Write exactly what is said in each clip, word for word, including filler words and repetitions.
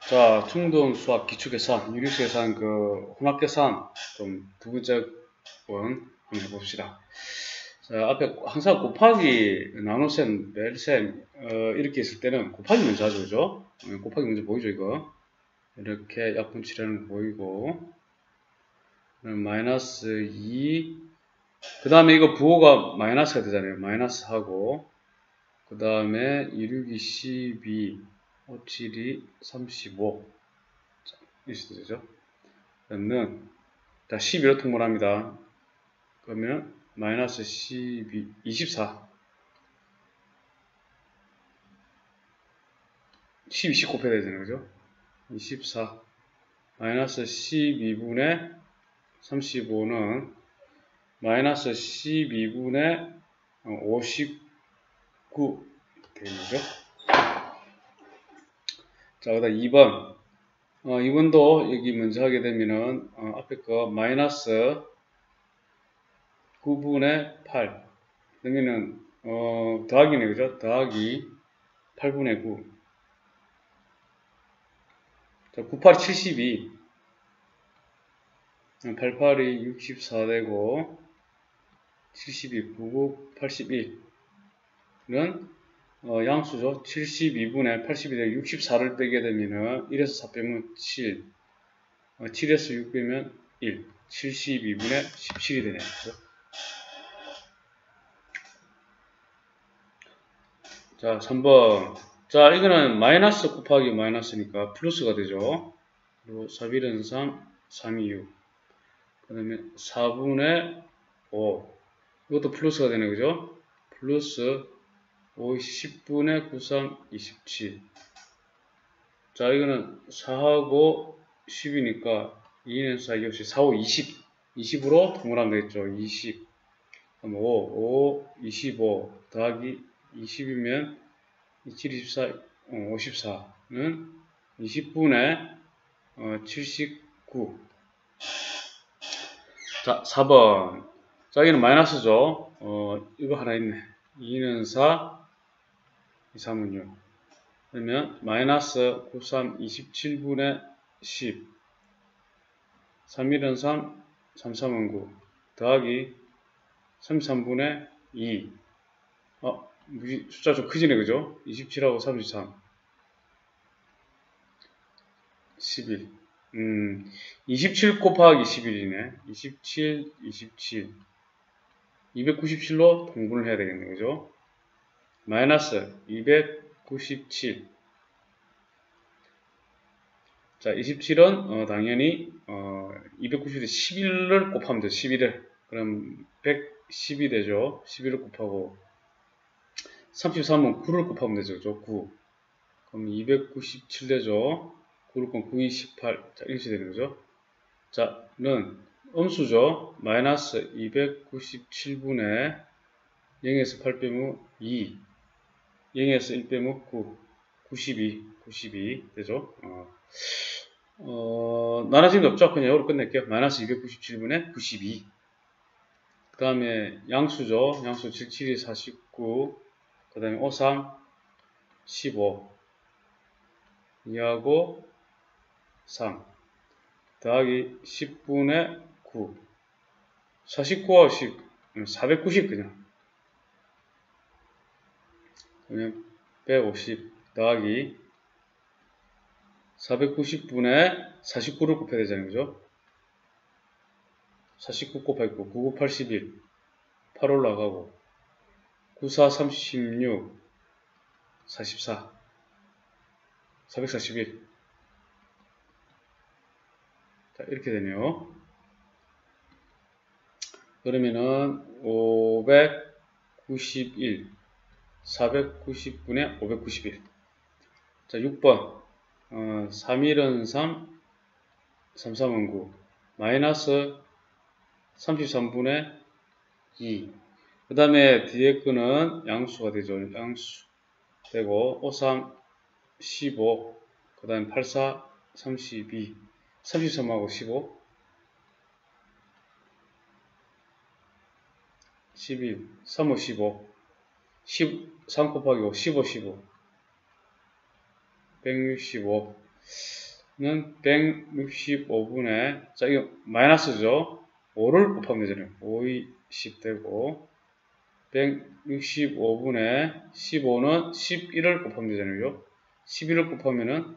자, 중등 수학 기초계산, 유리수계산, 그, 혼합계산, 좀, 두 번째 번 한번 해봅시다. 자, 앞에 항상 곱하기, 나눗셈, 뺄셈, 어, 이렇게 있을 때는 곱하기 먼저 하죠, 그죠? 어, 곱하기 먼저 보이죠, 이거? 이렇게 약분치라는 거 보이고, 마이너스 이, 그 다음에 이거 부호가 마이너스가 되잖아요. 마이너스 하고, 그 다음에 이, 육이 십이, 오, 칠이 삼십오. 이렇게 되죠. 는, 자, 십이로 통분합니다. 그러면, 마이너스 십이, 이십사. 십이 곱해야 되잖아요. 그죠? 이십사. 마이너스 십이분의 삼십오는 마이너스 십이분의 오십구 되는 거죠. 자, 그 다음 이 번. 어, 이 번도 여기 먼저 하게 되면은, 어, 앞에 거 마이너스 구분의 팔. 여기는, 어, 더하기네, 그죠? 더하기 팔분의 구. 자, 구팔이 칠십이. 팔팔이 육십사 되고, 칠십이, 구구, 팔십일은, 어, 양수죠. 칠십이분의 팔십이 되고 육십사를 빼게 되면은 일에서 사 빼면 칠, 어, 칠에서 육 빼면 일, 칠십이분의 십칠이 되네요. 그렇죠? 자, 삼 번. 자, 이거는 마이너스 곱하기 마이너스니까 플러스가 되죠. 그리고 사분의 삼, 삼이 육. 그 다음에 사분의 오. 이것도 플러스가 되네, 그죠? 플러스 오, 십분의 구, 삼, 이십칠. 자, 이거는 사하고 십이니까 이는 사, 이게 없이 사, 오, 이십. 이십으로 통분하면 되겠죠. 이십. 그럼 오, 오, 이십오 더하기 이십이면 이칠, 이십사, 어, 오십사는 이십분의 어, 칠십구. 자, 사 번. 자, 여기는 마이너스죠. 어, 이거 하나 있네. 이는 사, 이, 삼은 육. 그러면 마이너스 구, 삼, 이십칠분의 십. 삼, 일은 삼, 삼, 삼은 구. 더하기 삼십삼분의 이. 어, 숫자 좀 크지네, 그죠? 이십칠하고 삼십삼. 십일. 음, 이십칠 곱하기 십일이네. 이십칠, 이십칠. 이백구십칠로 통분을 해야 되겠네, 그죠? 마이너스 이백구십칠. 자, 이십칠은, 어, 당연히, 어, 이백구십칠에 십일을 곱하면 돼, 십일을. 그럼, 백십이 되죠? 십일을 곱하고. 삼십삼은 구를 곱하면 되죠, 그죠? 구. 그럼 이백구십칠 되죠? 구를 곱하면 구, 이, 십팔. 자, 이렇게 되는 거죠? 자, 는, 음수죠? 마이너스 이백구십칠분의 영에서 팔 빼면 이. 영에서 일 빼면 구. 구십이. 구십이. 되죠? 어. 어, 나눠짐이 없죠? 그냥 이거로 끝낼게요. 마이너스 이백구십칠분의 구십이. 그 다음에 양수죠. 양수 칠, 칠이 사십구. 그 다음에 오, 삼, 십오. 이하고 삼. 더하기 십분의 구. 사십구하고 십. 사백구십 그냥. 그러면 백오십. 더하기 사백구십분의 사십구를 곱해야 되잖아요. 그죠? 사십구 곱하기 구. 구구, 팔십일. 팔 올라가고. 구사, 삼십육. 사십사. 사백사십일. 자, 이렇게 되네요. 그러면은, 오백구십일. 사백구십분의 오백구십일. 자, 육 번. 어, 삼, 일은 삼, 삼, 삼은 구. 마이너스 삼십삼분의 이. 그 다음에 뒤에 거는 양수가 되죠. 양수 되고, 오, 삼, 십오. 그 다음에 팔, 사, 삼십이. 삼십삼하고 십오. 십일. 삼, 오, 십오. 십삼 곱하기 오. 십오, 십오. 백육십오. 는 백육십오분의, 자, 이거 마이너스죠. 오를 곱하면 되잖아요. 오이 십 되고, 백육십오분의 십오는 십일을 곱하면 되잖아요. 십일을 곱하면은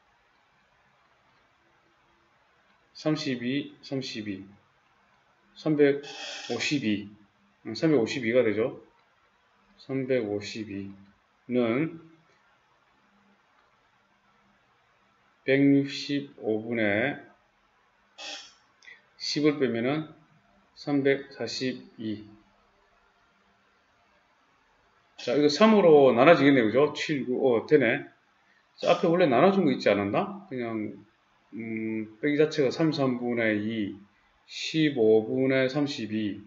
삼십이, 삼십이, 삼백오십이, 삼백오십이가 되죠. 삼백오십이는 백육십오분의 십을 빼면은 삼백사십이. 자, 이거 삼으로 나눠지겠네요. 그죠? 칠, 구, 오, 되네. 자, 앞에 원래 나눠준 거 있지 않았나? 그냥, 음, 빼기 자체가 삼십삼분의 이, 십오분의 삼십이,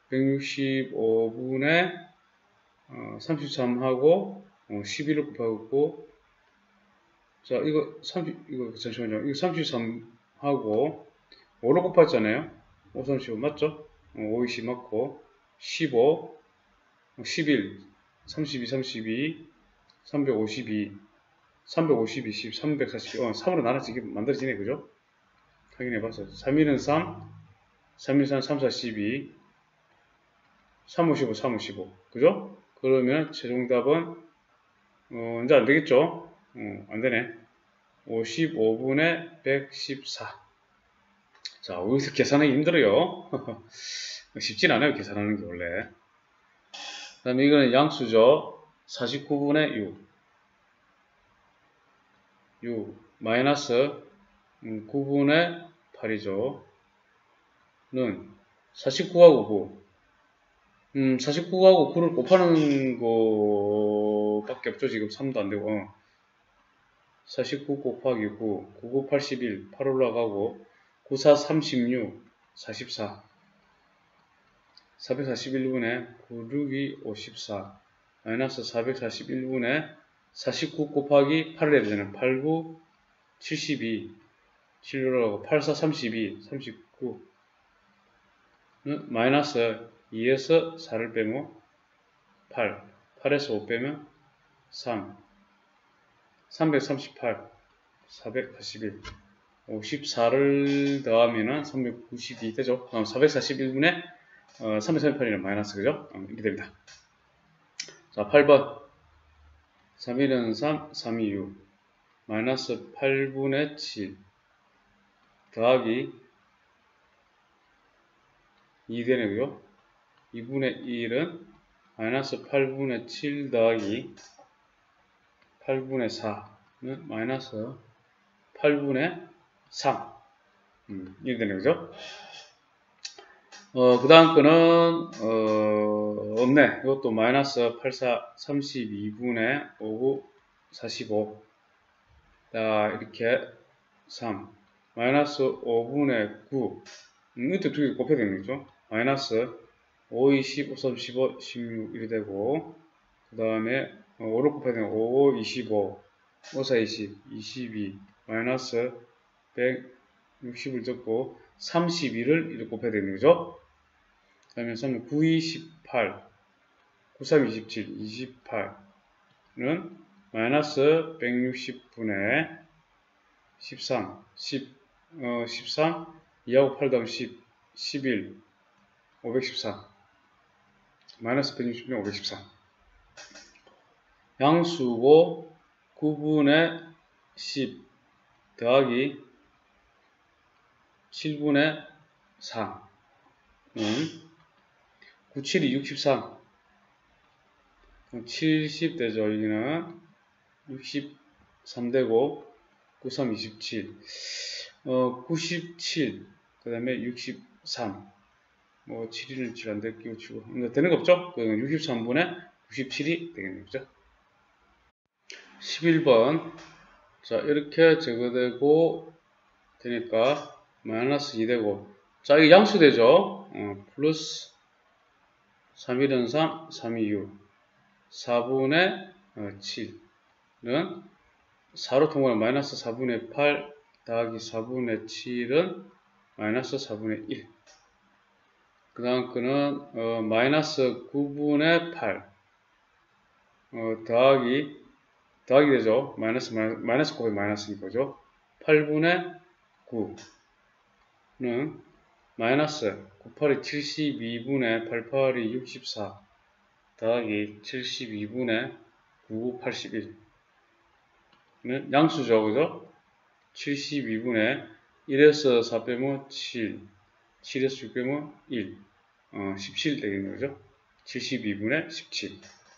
백육십오분의 어, 삼십삼하고 어, 십일을 곱하고, 자, 이거 삼십, 이거 잠시만요. 이거 삼십삼하고 오를 곱했잖아요. 오, 삼십오 맞죠? 어, 오, 이십 맞고, 십오, 십일, 삼십이, 삼십이, 삼백오십이, 삼백오십이, 십, 삼백사십, 어, 삼으로 나눠지게 만들어지네, 그죠? 확인해봤어요. 삼일은 삼, 삼일, 삼, 삼, 사, 십이, 삼, 오, 십오, 삼, 오, 십오, 그죠? 그러면 최종답은, 어, 이제 안 되겠죠? 어, 안 되네. 오십오분의 백십사. 자, 여기서 계산하기 힘들어요. 쉽진 않아요, 계산하는 게 원래. 그 다음에 이거는 양수죠. 사십구분의 육. 육, 마이너스 음, 구분의 팔이죠. 는 사십구하고 구. 음, 사십구하고 구를 곱하는 거밖에 없죠. 지금 삼도 안 되고. 어. 사십구 곱하기 구, 구, 구, 팔십일, 팔 올라가고, 구, 사, 삼십육, 사십사. 사백사십일분의 구, 육이 오십사. 마이너스 사백사십일분의 사십구 곱하기 팔을 해야 되잖아요. 팔, 구, 칠십이. 칠 올라가고, 팔, 사, 삼십이, 삼십구. 마이너스 이에서 사를 빼면 팔, 팔에서 오 빼면 삼, 삼백삼십팔, 사백사십일, 오십사를 더하면 삼백구십이 되죠. 그럼 사백사십일분의 어, 삼백삼십팔이는 마이너스, 그죠? 어, 이렇게 됩니다. 자, 팔 번. 삼일은 삼, 삼이 육, 마이너스 팔분의 칠, 더하기 이 되네, 그죠? 이분의 일은 마이너스 팔분의 칠 더하기 팔분의 사는 마이너스 팔분의 삼. 음, 이렇게 되네, 그죠? 어, 그 다음 거는, 어, 없네. 이것도 마이너스 팔, 사, 삼십이분의 오, 구, 사십오. 자, 이렇게 삼. 마이너스 오분의 구. 음, 이때 두 개 곱해야 되는 거죠. 마이너스 오, 이, 십오, 삼, 십오, 십육 이렇게 되고, 그 다음에 오를 곱해야 되는 오, 오, 이십오, 오, 사, 이십, 이십이, 마이너스 백육십을 적고 삼십이를 이렇게 곱해야 되는 거죠. 그 다음에 삼, 구, 이, 십팔, 구, 삼, 이십칠, 이십팔은 마이너스 백육십분의 십삼, 십, 어, 십삼, 이하고 팔 더하면 십, 십일, 오백십사, 마이너스 백육십분의 오백십사. 양수고 구분의 십 더하기 칠분의 사는 구, 칠이 육십삼. 칠십 되죠. 여기는 육십삼 되고 구, 삼, 이십칠. 어, 구십칠. 그 다음에 육십삼. 뭐 칠일은 칠 안 되고 치고 되는 거 없죠? 육십삼분의 구십칠이 되겠네요. 그죠? 십일 번. 자, 이렇게 제거되고 되니까 마이너스 이 되고, 자, 이게 양수 되죠? 어, 플러스 삼일은 삼, 삼이 육, 사분의 칠은 사로 통과하면 마이너스 사분의 팔 더하기 사분의 칠은 마이너스 사분의 일. 그 다음 거는 어, 마이너스 구분의 팔 어, 더하기 더하기 되죠. 마이너스, 마이너스, 마이너스 곱하기 마이너스니까, 그죠? 팔분의 구는 마이너스 곱하기 칠십이분의 팔팔이 육십사 더하기 칠십이분의 구십구 팔십일 는 양수죠, 그죠? 칠십이분의 일에서 사 빼면 칠, 칠에서 육 빼면 일, 어, 십칠 되겠네요, 그죠? 칠십이분의 십칠.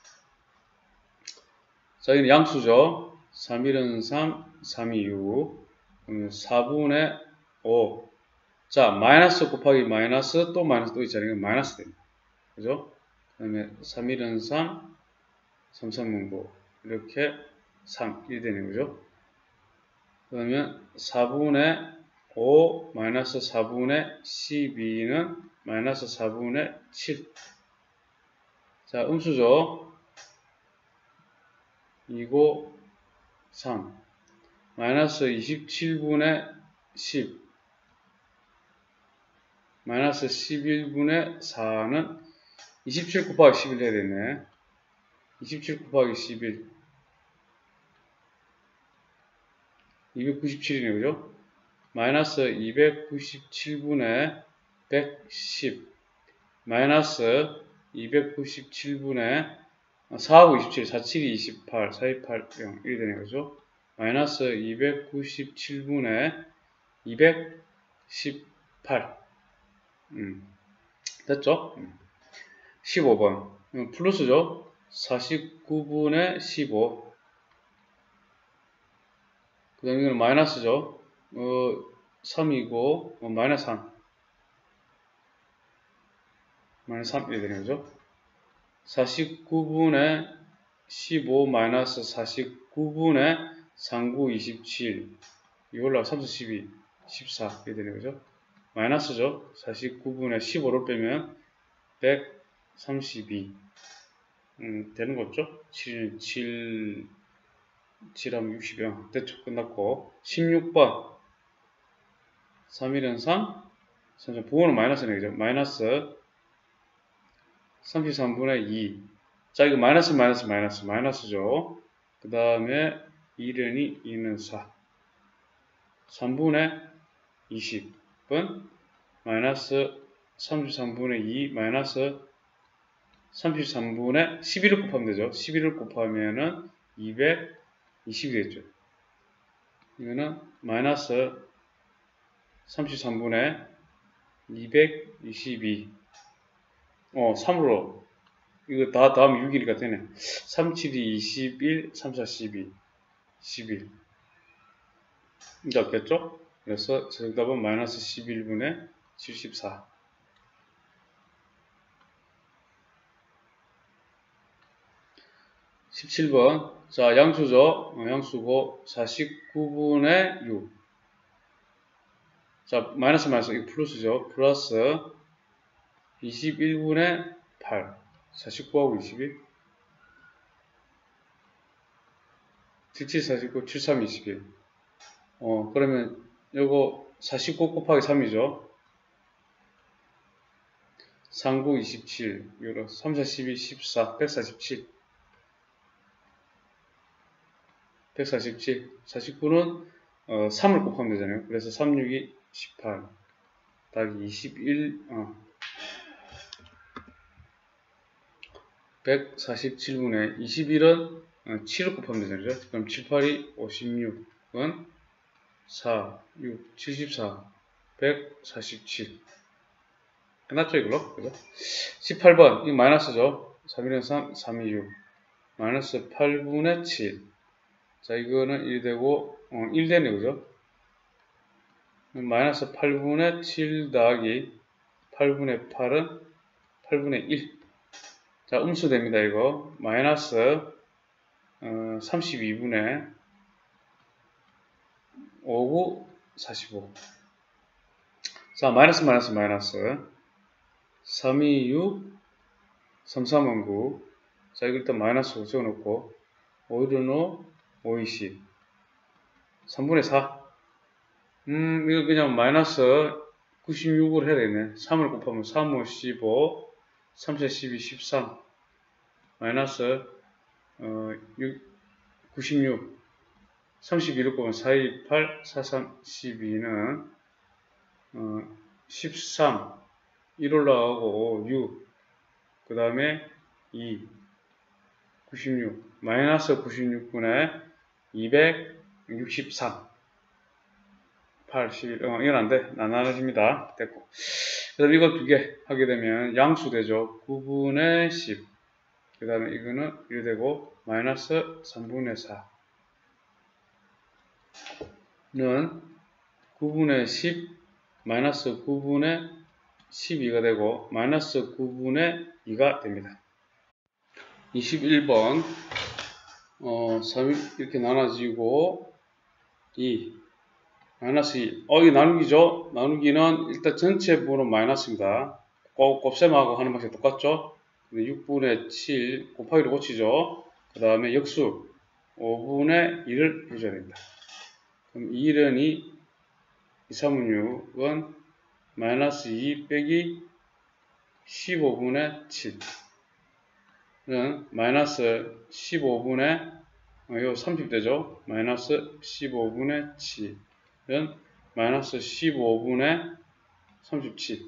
자, 여기는 양수죠. 삼일은 삼, 삼이 육, 그러면 사분의 오. 자, 마이너스 곱하기 마이너스, 또 마이너스 또 있잖아요. 마이너스 됩니다. 그죠? 그 다음에 삼일은 삼, 삼삼은 구. 이렇게 삼, 일 되는 거죠. 그러면 사분의 오 마이너스 사분의 십이는 마이너스 사분의 칠. 자, 음수죠. 이고 삼 마이너스 이십칠분의 십 마이너스 십일분의 사는 이십칠 곱하기 십일 해야 되네. 이십칠 곱하기 십일 이백구십칠이네, 그죠? 마이너스 이백구십칠분의 백십 마이너스 이백구십칠분의 사하고 이십칠, 사십칠이 이십팔, 사십팔, 영, 일 되네, 그죠? 마이너스 이백구십칠분의 이백십팔. 음, 됐죠? 음. 십오 번. 음, 플러스죠? 사십구분의 십오. 그 다음에 이거는 마이너스죠? 어, 삼이고, 어, 마이너스 삼. 마이너스 삼, 이렇게 되는 거죠? 사십구분의 십오 마이너스 사십구분의 삼구 이십칠. 이걸로 삼, 사, 십이, 십사. 이렇게 되는 거죠? 마이너스죠? 사십구분의 십오를 빼면 백삼십이. 음, 되는 거죠? 칠, 칠, 칠하면 육십이요. 됐죠? 끝났고. 십육 번. 삼일은 삼. 부호는 마이너스네, 그죠? 마이너스 삼십삼분의 이. 자, 이거 마이너스, 마이너스, 마이너스, 마이너스죠. 그 다음에 일은 이, 이는 사. 삼분의 이십은 마이너스 삼십삼분의 이, 마이너스 삼십삼분의 십일을 곱하면 되죠. 십일을 곱하면은 이백이십이 되겠죠. 이거는 마이너스 삼십삼분의 이백이십이. 어, 삼으로. 이거 다 다음 육 일이니까 되네. 삼, 칠이 이십일, 삼, 사, 십이. 십일. 이제 없겠죠? 그래서 정답은 마이너스 십일분의 칠십사. 십칠 번. 자, 양수죠? 어, 양수고, 사십구분의 육. 자, 마이너스 마이너스, 이거 플러스죠? 플러스 이십일분의 팔. 사십구하고 이십일. 칠칠, 사십구, 칠삼, 이십일. 어, 그러면, 요거, 사십구 곱하기 삼이죠? 삼구, 이십칠. 요거, 삼, 사, 십이, 십사, 백사십칠. 백사십칠. 사십구는, 어, 삼을 곱하면 되잖아요. 그래서 삼, 육이, 십팔. 더하기 이십일, 어. 백사십칠분의 이십일은 어, 칠을 곱하면 되잖아요. 그럼 칠, 팔이 오십육은 사, 육, 칠십사, 백사십칠. 끝났죠, 이걸로? 그죠? 십팔 번. 이거 마이너스죠? 삼일은 삼, 삼이 육. 마이너스 팔분의 칠. 자, 이거는 일 되고, 어, 일 되네, 그죠? 마이너스 팔분의 칠 더하기 팔분의 팔은 팔분의 일. 자, 음수 됩니다, 이거. 마이너스, 어, 삼십이분의 오구, 사십오. 자, 마이너스, 마이너스, 마이너스. 삼이 육, 삼삼은 구. 자, 이거 일단 마이너스 오 적어놓고, 오일은 오, 오이 십. 삼분의 사. 음, 이거 그냥 마이너스 구십육을 해야 되네. 삼을 곱하면 삼, 오, 십오, 삼, 사, 십이, 십삼. 마이너스, 어, 육, 구십육. 삼십이를 곱하면 사, 이, 팔, 사, 삼, 십이는 어, 십삼. 일 올라가고 육. 그 다음에 이. 구십육. 마이너스 구십육분의 이백육십삼. 팔, 십일. 어, 이건 안 돼. 나눠집니다. 됐고. 그 다음에 이거 두 개 하게 되면 양수 되죠. 구분의 십. 그 다음에 이거는 일 되고, 마이너스 삼분의 사는 구분의 십, 마이너스 구분의 십이가 되고, 마이너스 구분의 이가 됩니다. 이십일 번, 어, 삼 이렇게 나눠지고, 이, 마이너스 이. 어, 이거 나누기죠? 나누기는 일단 전체 부분은 마이너스입니다. 곱, 곱셈하고 하는 방식 똑같죠? 육분의 칠 곱하기로 고치죠? 그 다음에 역수 오분의 일을 해줘야 됩니다. 그럼 일은 이, 이, 삼은 육은 마이너스 이 빼기 십오분의 칠은 마이너스 십오분의 어, 이거 삼십 되죠? 마이너스 십오분의 칠은 마이너스 십오분의 삼십칠.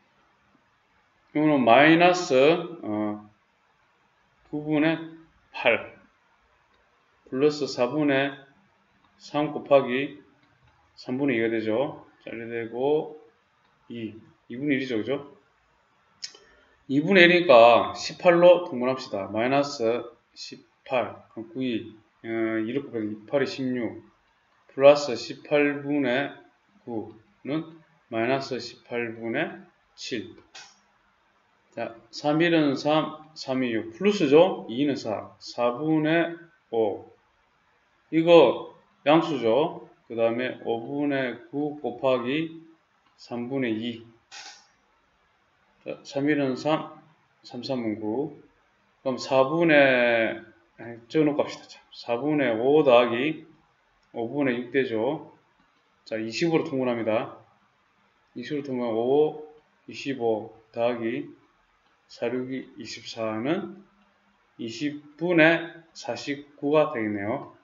이거는 마이너스 어, 구분의 팔 플러스 사분의 삼 곱하기 삼분의 이가 되죠. 자, 이렇게 되고 이, 이분의 일이죠. 그죠? 이분의 일이니까 십팔로 통분합시다. 마이너스 십팔, 그럼 구이, 어, 이를 곱하기 팔이 십육, 플러스 십팔분의 구는 마이너스 십팔분의 칠. 자, 삼일은 삼, 삼이 육, 플러스죠? 이는 사, 사분의 오. 이거 양수죠? 그 다음에 오분의 구 곱하기 삼분의 이. 자, 삼일은 삼, 삼, 삼은 구. 그럼 사분의, 적어놓고 갑시다. 자, 사분의 오 더하기 오분의 육 되죠? 자, 이십으로 통분합니다. 이십으로 통분하면 오, 이십오 더하기 사, 육이 이십사는 이십분의 사십구가 되겠네요.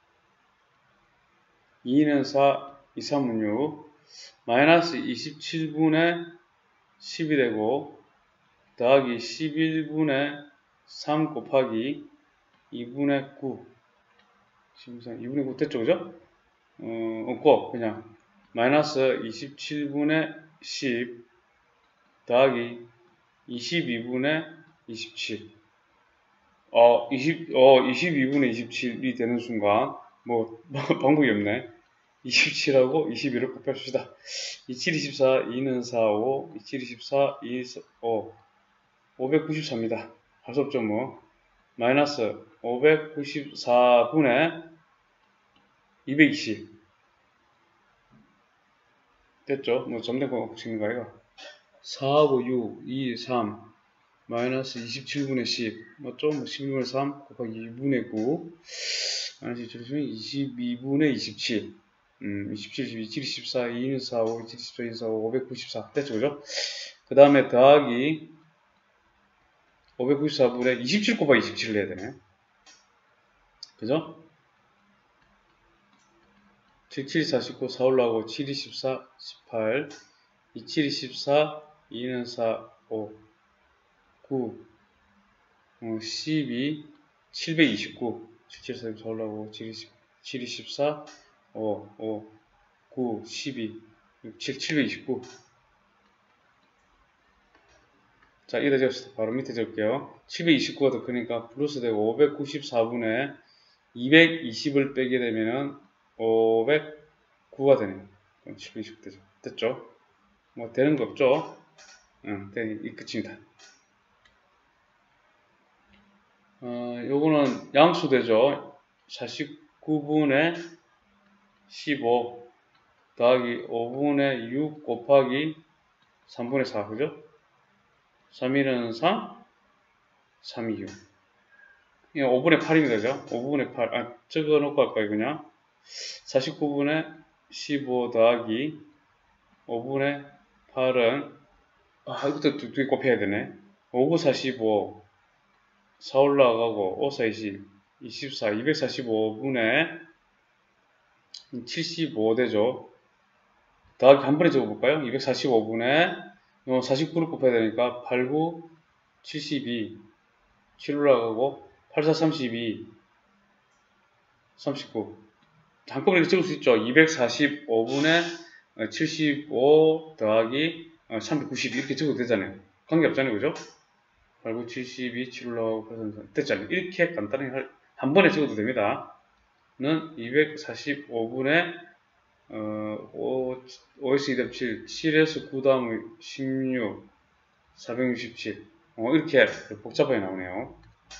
이는 사, 이, 삼은 육, 마이너스 이십칠분의 십이 되고, 더하기 십일분의 삼 곱하기 이분의 구. 이분의 구 됐죠, 그죠? 어, 없고, 그냥, 마이너스 이십칠분의 십, 더하기 이십이분의 이십칠. 어, 이십, 어, 이십이분의 이십칠이 되는 순간, 뭐, 방법이 없네. 이십칠하고 이십일을 곱합시다. 이칠, 이십사, 이는 사, 오, 이칠, 이십사, 이, 오, 오백구십사입니다. 할 수 없죠, 뭐. 마이너스 오백구십사분의 이백이십. 됐죠? 뭐, 점된 거 붙이는 거 아이가? 사하고 육, 이, 삼, 마이너스 이십칠분의 십, 맞죠? 뭐, 십이분의 삼 곱하기 이분의 구, 마이너스 이십이분의 이십칠. 음, 이십칠, 이십이, 이칠, 이십사, 이는 사, 오, 이칠, 이십사, 이는 사, 오, 오백구십사. 됐죠, 그죠? 그 다음에 더하기 오백구십사분의 이십칠 곱하기 이십칠을 해야 되네. 그죠? 칠, 칠, 사십구, 사 올라가고 칠, 이십사, 십팔, 이, 칠, 이십사, 이는 사, 오, 구, 어, 십이, 칠백이십구, 칠, 칠, 사십구, 사 올라가고 칠, 이십, 칠, 이십사, 오, 오, 구, 십이, 육, 칠, 칠백이십구. 자, 이다 적읍시다. 바로 밑에 적을게요. 칠백이십구가 더 크니까 플러스 되고 오백구십사분의 이백이십을 빼게 되면은 오백구가 되네요. 그럼 칠백이십 되죠. 됐죠? 뭐 되는 거 없죠? 응, 네, 이 끝입니다. 어, 요거는 양수 되죠? 사십구분의 십오 더하기 오분의 육 곱하기 삼분의 사, 그죠? 삼일은 삼, 삼이 육. 이거 오분의 팔입니다, 그죠? 오분의 팔. 아, 적어 놓고 할까요, 그냥? 사십구분의 십오 더하기 오분의 팔은, 아, 이것도 두 개 곱해야 되네. 오구 사십오, 사 올라가고, 오, 사, 이십. 이십사, 이백사십오분의 칠십오 되죠. 더하기 한 번에 적어볼까요? 이백사십오분의 사십구를 곱해야 되니까 팔, 구, 칠십이, 칠 올라가고 팔, 사, 삼십이, 삼십구. 한꺼번에 이렇게 적을 수 있죠. 이백사십오분의 칠십오 더하기 삼백구십이 이렇게 적어도 되잖아요. 관계없잖아요. 그죠? 팔, 구, 칠십이, 칠 올라가고 팔, 사, 삼십이 됐잖아요. 이렇게 간단하게 한 번에 적어도 됩니다. 는 이백사십오분의 어, 오에서 이 더하기 칠, 칠에서 구 다음의 십육, 사백육십칠 어, 이렇게 복잡하게 나오네요.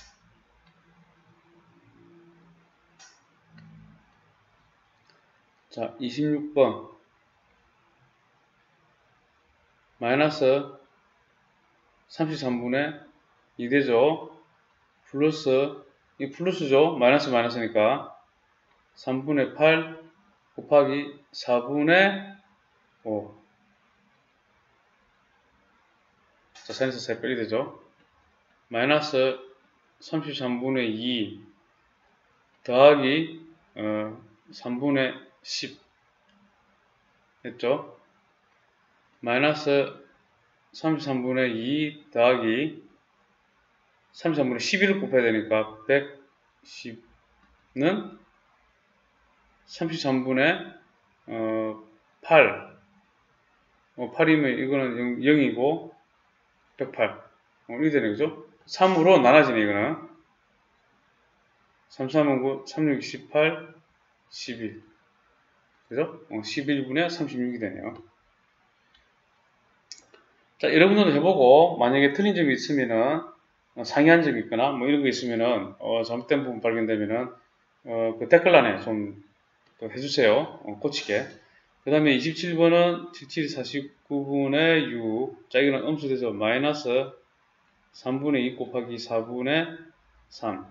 자, 이십육 번 마이너스 삼십삼분의 이 되죠. 플러스 이 플러스죠. 마이너스 마이너스니까 삼분의 팔 곱하기 사분의 오. 자, 사에서 사 빼기 되죠. 마이너스 삼십삼분의 이 더하기 어, 삼분의 십 했죠. 마이너스 삼십삼분의 이 더하기 삼십삼분의 십일을 곱해야 되니까 백십는 삼십삼분의 어, 팔 어, 팔이면 이거는 영이고 백팔 어, 이렇게 되네. 그죠? 삼으로 나눠지네. 이거는 삼, 삼은 구, 삼, 육, 십팔, 십일 그죠? 어, 십일분의 삼십육이 되네요. 자, 여러분들도 해보고 만약에 틀린 점이 있으면은 어, 상이한 점이 있거나 뭐 이런 거 있으면은 어, 잘못된 부분 발견되면은 어, 그 댓글란에 좀 해주세요. 어, 고치게. 그 다음에 이십칠 번은 칠칠 사십구분의 육. 자, 이거는 음수돼서 마이너스 삼분의 이 곱하기 사분의 삼.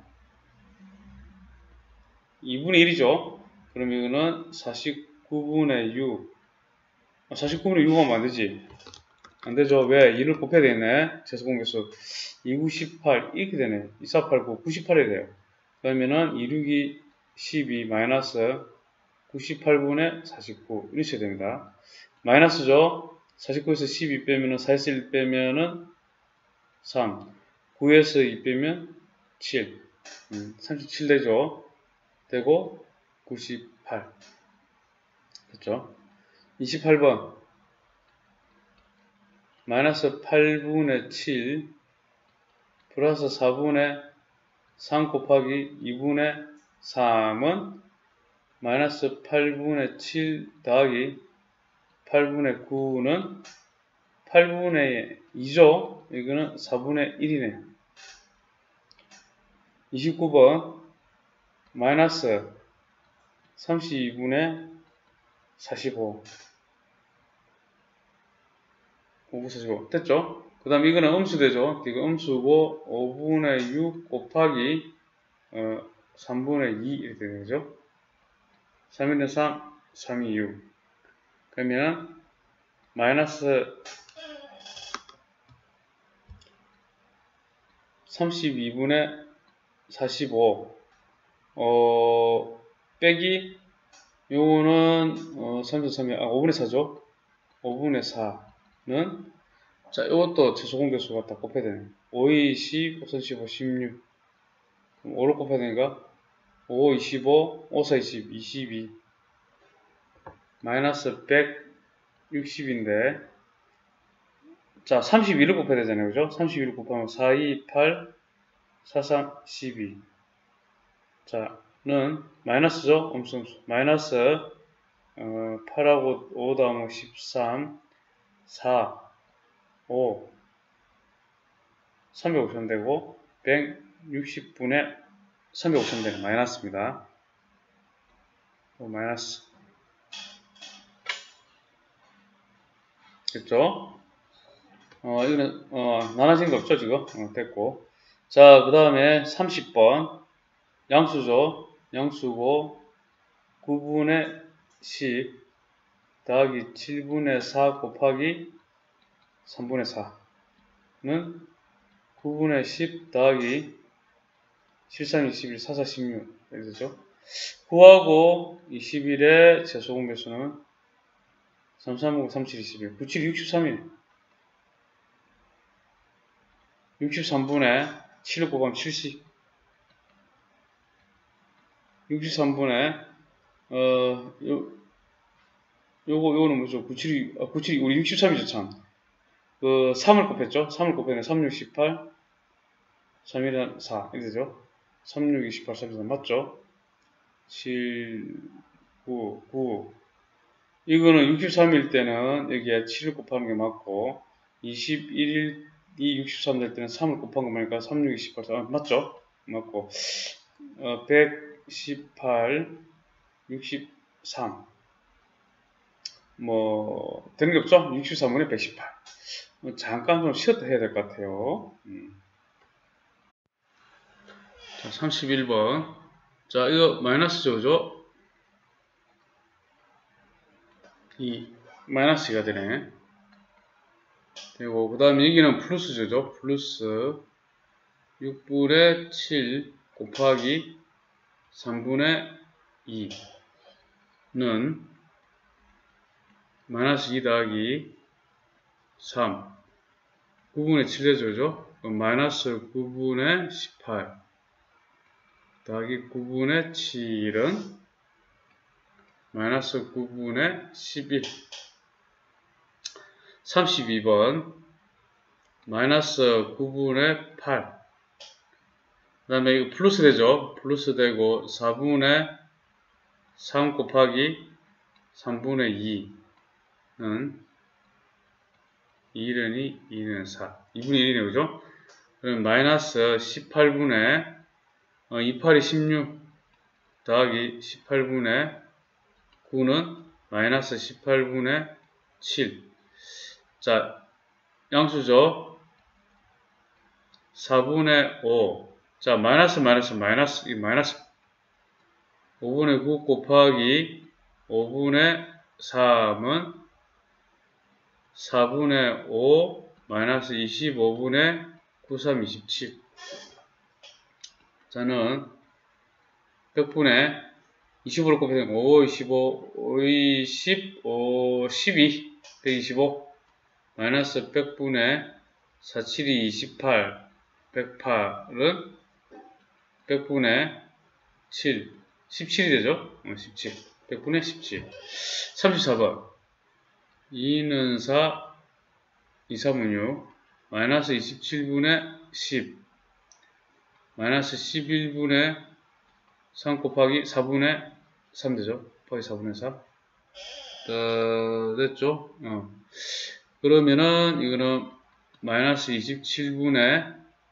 이분의 일이죠. 그럼 이거는 사십구분의 육. 사십구분의 육 하면 안 되지. 안 되죠. 왜? 이를 곱해야 되겠네. 제수공개수. 이, 구, 십팔. 이렇게 되네. 이, 사, 팔, 구, 구십팔이 돼요. 그러면은 이, 육이 십이 마이너스 구십팔분의 사십구. 이렇게 됩니다. 마이너스죠. 사십구에서 십이 빼면은 사에서 일 빼면은 삼. 구에서 이 빼면 칠. 음, 삼십칠 되죠. 되고 구십팔. 됐죠. 이십팔 번. 마이너스 팔분의 칠 플러스 사분의 삼 곱하기 이분의 삼은 마이너스 팔분의 칠 더하기 팔분의 구는 팔분의 이죠. 이거는 사분의 일이네. 이십구 번 마이너스 삼십이분의 사십오. 오분 사십오. 됐죠? 그 다음 이거는 음수되죠? 이거 음수고 오분의 육 곱하기 어, 삼분의 이 이렇게 되죠? 삼분의 삼, 삼이 육. 그러면 마이너스 삼십이분의 사십오 어, 빼기 요거는 어, 삼십삼이 아, 오분의 사죠? 오분의 사는 자, 이것도 최소공개수가 다 곱해야 되네. 오이 십, 오삼 십오, 십육. 그럼 오를 곱해야 되니까 오, 이십오, 오사 이십, 이십이. 마이너스 백육십인데 자, 삼십이를 곱해야 되잖아요. 그죠? 삼십이를 곱하면 사, 이, 팔, 사, 삼, 십이. 자, 는 마이너스죠? 음수, 음수. 마이너스 어, 팔하고 오 다음은 십삼, 사, 오, 삼백오십 되고 백육십분의 삼백오십 되는 마이너스입니다. 오, 마이너스. 됐죠? 어, 이거는, 어, 나눠진 거 없죠, 지금? 어, 됐고. 자, 그 다음에 삼십 번. 양수죠? 양수고, 구분의 십 더하기 칠분의 사 곱하기 삼분의 사는 구분의 십 더하기 칠삼, 이십일, 사사, 십육 이렇게 되죠. 구하고 이십일의 제소공 배수는 삼삼오, 삼칠, 이십일, 구칠, 육십삼일. 육십삼분의 칠을 곱하면 칠십. 육십삼분의 어, 요, 요거, 요거는 뭐죠? 구칠이, 아, 구칠이, 우리 육십삼이죠, 참. 그, 삼을 곱했죠? 삼을 곱했네. 삼, 육, 십팔, 삼, 일, 사. 이렇게 되죠? 삼, 육, 이십팔, 삼, 일, 사. 맞죠? 칠, 구, 구. 이거는 육십삼일 때는 여기에 칠을 곱하는 게 맞고, 이십일일, 이 육십삼 될 때는 삼을 곱한 거 맞으니까 삼, 육, 이십팔, 사. 맞죠? 맞고, 어, 백십팔, 육십삼. 뭐, 되는 게 없죠? 육십삼분의 백십팔. 잠깐 좀 쉬었다 해야 될 것 같아요. 음. 자, 삼십일 번. 자, 이거 마이너스죠, 그죠? 이 마이너스가 되네. 되고, 그 다음에 여기는 플러스죠, 그죠? 플러스 육분의 칠 곱하기 삼분의 이는 마이너스 이 더하기 삼. 구분의 칠 되죠, 그죠? 마이너스 구분의 십팔 더하기 구분의 칠은 마이너스 구분의 십일. 삼십이 번 마이너스 구분의 팔. 그 다음에 이거 플러스 되죠? 플러스 되고 사분의 삼 곱하기 삼분의 이는 이는 이, 이는 사. 이분의 일이네요, 그죠? 그럼 마이너스 십팔분의 어, 이십팔이 십육 더하기 십팔분의 구는 마이너스 십팔분의 칠. 자, 양수죠? 사분의 오. 자, 마이너스, 마이너스, 마이너스, 이 마이너스. 오분의 구 곱하기 오분의 삼은 사분의 오 마이너스 이십오분의 구, 삼, 이십칠. 자는 백분의 이십오를 곱해서 오, 이십오, 오, 이십, 오, 십이, 백이십오 마이너스 백분의 사, 칠이 이십팔, 백팔은 백분의 칠, 십칠이 되죠? 어, 십칠. 백분의 십칠. 삼십사 번. 이는 사, 이, 삼은 육, 마이너스 이십칠분의 십, 마이너스 십일분의 삼 곱하기 사분의 삼 되죠? 곱하기 사분의 삼. 어, 됐죠? 어. 그러면은, 이거는 마이너스 이십칠분의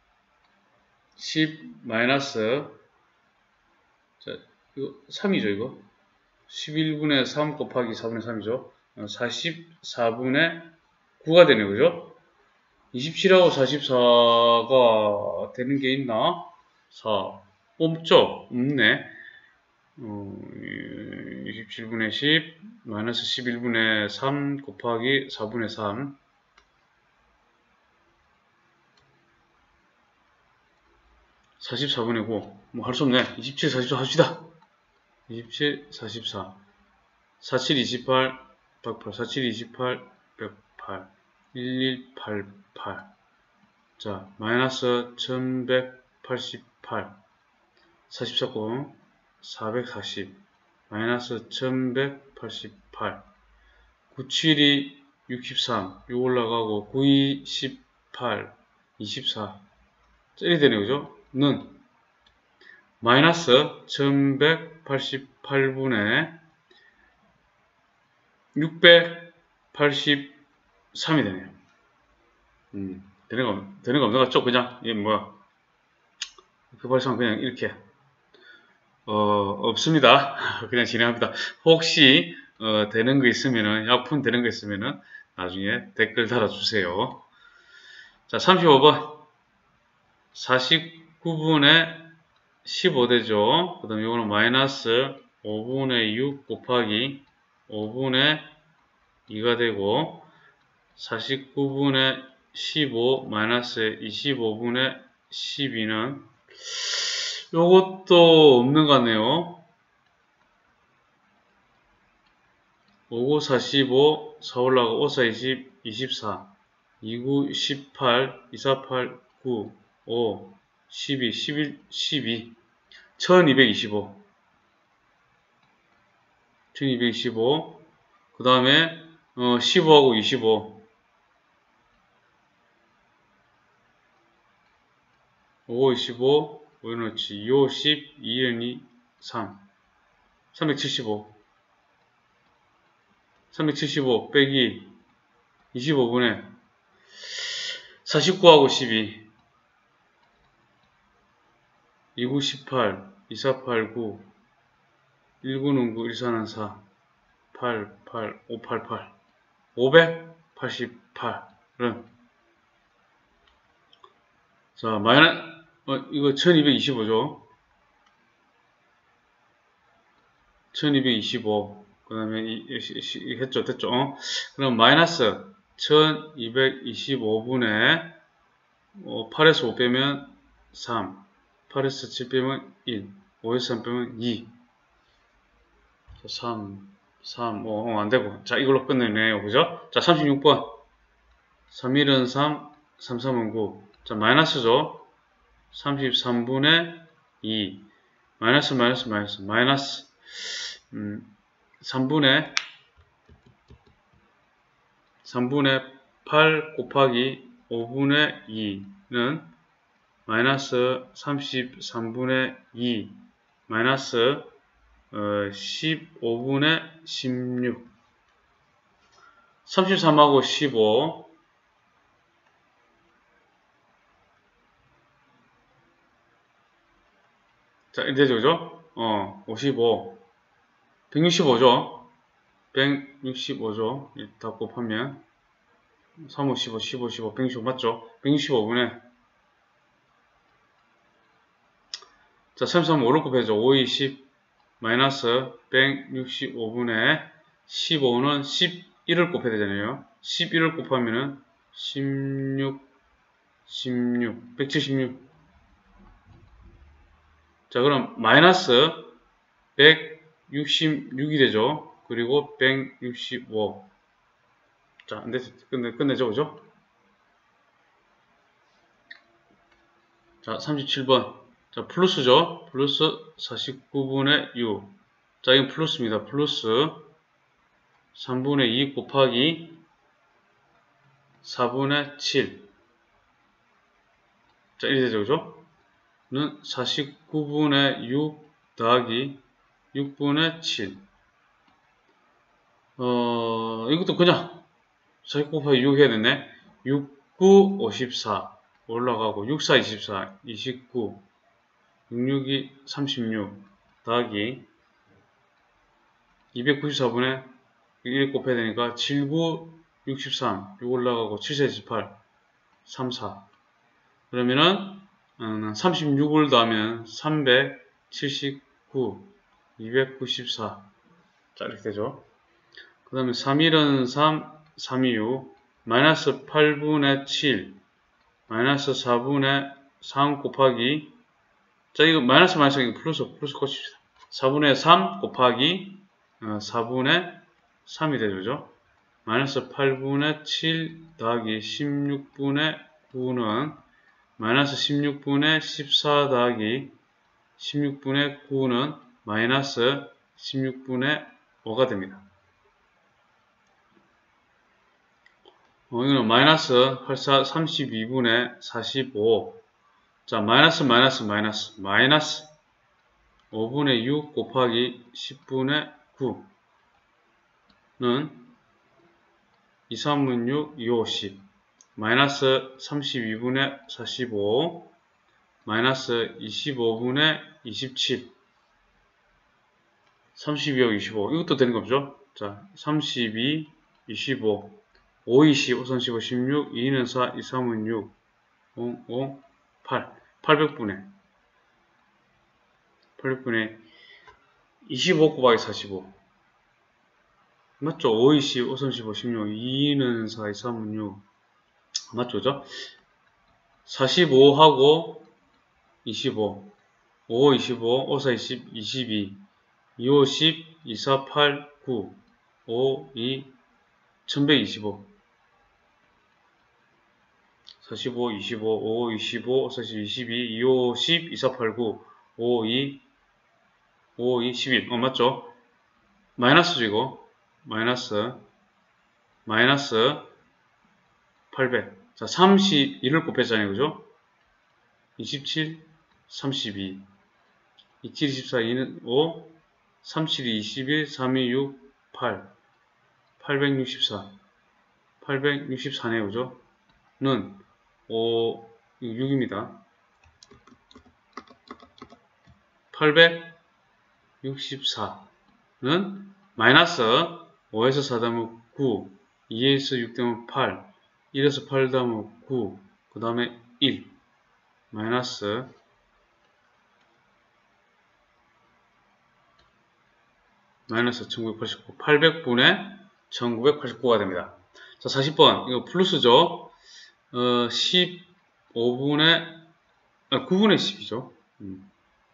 십, 마이너스, 자, 이거 삼이죠, 이거? 십일분의 삼 곱하기 사분의 삼이죠? 어, 사십사분의 구가 되네요, 그죠? 이십칠하고 사십사가 되는 게 있나? 사. 없죠? 없네. 어, 이십칠분의 십, 마이너스 십일분의 삼 곱하기 사분의 삼. 사십사분의 구. 뭐 할 수 없네. 이십칠, 사십사 합시다. 이십칠, 사십사. 사칠, 이십팔, 백팔. 사칠, 이십팔, 백팔. 일일팔팔. 자, 마이너스 천백팔십팔. 사십사 곱 사백사십. 마이너스 천백팔십팔. 구칠이 육십삼. 요 올라가고 구이 십팔. 이십사. 이렇게 되네요, 그죠? 는 마이너스 천백팔십팔분의 육백팔십삼이 되네요. 음, 되는 거, 되는 거 없는 것 같죠? 그냥, 이게 뭐야. 그 발상 그냥 이렇게, 어, 없습니다. 그냥 진행합니다. 혹시, 어, 되는 거 있으면은, 약품 되는 거 있으면은, 나중에 댓글 달아주세요. 자, 삼십오 번. 사십구분의 십오 되죠. 그 다음에 이거는 마이너스 오분의 육 곱하기 오분의 이가 되고, 사십구분의 십오 마이너스 이십오분의 십이는 요것도 없는 것 같네요. 오구 사 십오, 사 올라가고 오 사 이십, 이십사, 이구 십팔, 이사팔 구, 오, 십이, 십일, 십이, 천이백이십오. 천이백이십오. 그 다음에 어, 십오하고 이십오. 오, 이십오, 오연어치, 이, 십, 이, 이, 삼, 삼백칠십오. 삼백칠십오 빼기 이십오분의 사십구하고 십이, 이구 십팔, 이사팔 구, 일구는 구, 일사는 사, 팔, 팔, 오백팔십팔, 오백팔십팔은 자, 마이너스 어, 이거 천이백이십오죠. 천이백이십오. 그 다음에 이, 이, 이, 했죠, 됐죠. 어? 그럼 마이너스 천이백이십오분의 어, 팔에서 오 빼면 삼, 팔에서 칠 빼면 일, 오에서 삼 빼면 이. 삼, 삼, 오, 어, 안되고. 자, 이걸로 끝내네요. 그죠? 자, 삼십육번. 삼일은 삼, 삼삼은 구. 자, 마이너스죠. 삼십삼분의 이. 마이너스, 마이너스, 마이너스, 마이너스. 음, 삼분의, 삼분의 팔 곱하기 오분의 이는 마이너스 삼십삼분의 이. 마이너스 어, 십오분의 십육. 삼십삼하고 십오. 자, 이제죠, 그죠? 어, 오십오. 백육십오죠? 백육십오죠? 다 곱하면. 삼, 오, 십오, 십오, 십오, 백육십오 맞죠? 백육십오분의. 자, 삼십삼, 오를 곱해야죠. 오, 이십. 마이너스 백육십오분의 십오는 십일을 곱해야 되잖아요. 십일을 곱하면은 십육, 십육, 백칠십육. 자, 그럼 마이너스 백육십육이 되죠. 그리고 백육십오. 자, 안 되죠. 끝내, 끝내죠. 그죠? 자, 삼십칠번. 자, 플러스죠. 플러스 사십구분의 육. 자, 이건 플러스입니다. 플러스 삼분의 이 곱하기 사분의 칠. 자, 이렇게 되죠. 그죠? 는 사십구분의 육 더하기 육분의 칠. 어, 이것도 그냥 사십구 곱하기 육 해야 되네. 육, 구, 오십사. 올라가고 육, 사, 이십사. 이십구. 육육이 삼십육 더하기 이백구십사분의 일 곱해야 되니까 칠, 구, 육십삼. 육 올라가고 칠, 사, 이십팔. 삼, 사. 그러면은 음, 삼십육을 더하면 삼백칠십구, 이백구십사. 자, 이렇게 되죠. 그 다음에 삼일은 삼, 삼이 육, 마이너스 팔분의 칠, 마이너스 사분의 삼 곱하기, 자, 이거 마이너스 마이너스 이거 플러스, 플러스 꽂힙시다. 사분의 삼 곱하기 어, 사분의 삼이 되죠. 그죠? 마이너스 팔분의 칠 더하기 십육분의 구는 마이너스 십육분의 십사 더하기 십육분의 구는 마이너스 십육분의 오가 됩니다. 어, 이거는 마이너스 팔사 삼십이분의 사십오. 자, 마이너스 마이너스 마이너스 마이너스 오분의 육 곱하기 십분의 구는 이, 삼은 육, 이, 오, 십. 마이너스 삼십이분의 사십오. 마이너스 이십오분의 이십칠. 삼십이하고 이십오. 이것도 되는 거죠? 자, 삼십이, 이십오. 오, 이십, 오, 삼, 십오, 십육. 이는 사, 이, 삼은 육. 오, 오, 팔. 팔백분의. 팔백분의 이십오 곱하기 사십오. 맞죠? 오, 이십, 오, 삼, 십오, 십육. 이는 사, 이, 삼은 육. 맞죠? 그죠? 사십오하고 이십오. 오, 이십오, 오, 사, 이십, 이십이, 이, 오, 십, 이, 사, 팔, 구, 오, 이, 천백이십오, 사십오, 이십오, 오, 이십오, 사십, 이십이, 이, 오, 십, 이, 사, 팔, 구, 오, 이, 오, 이, 십일. 어, 맞죠? 마이너스죠, 이거. 마이너스, 마이너스 팔백. 자, 삼십일을 곱했잖아요, 그죠? 이십칠, 삼십이, 이칠, 이십사, 이는 오, 삼칠, 이십일, 삼, 이, 육, 팔, 팔백육십사, 팔백육십사네요, 그죠? 는 오, 육입니다. 팔백육십사는 마이너스 오에서 사 더하면 구, 이에서 육 더하면 팔, 일에서 팔 더하면 구, 그 다음에 일, 마이너스 마이너스 천구백팔십구, 팔백분의 천구백팔십구가 됩니다. 자, 사십 번, 이거 플러스죠? 어, 십오분의, 아, 구분의 십이죠. 음.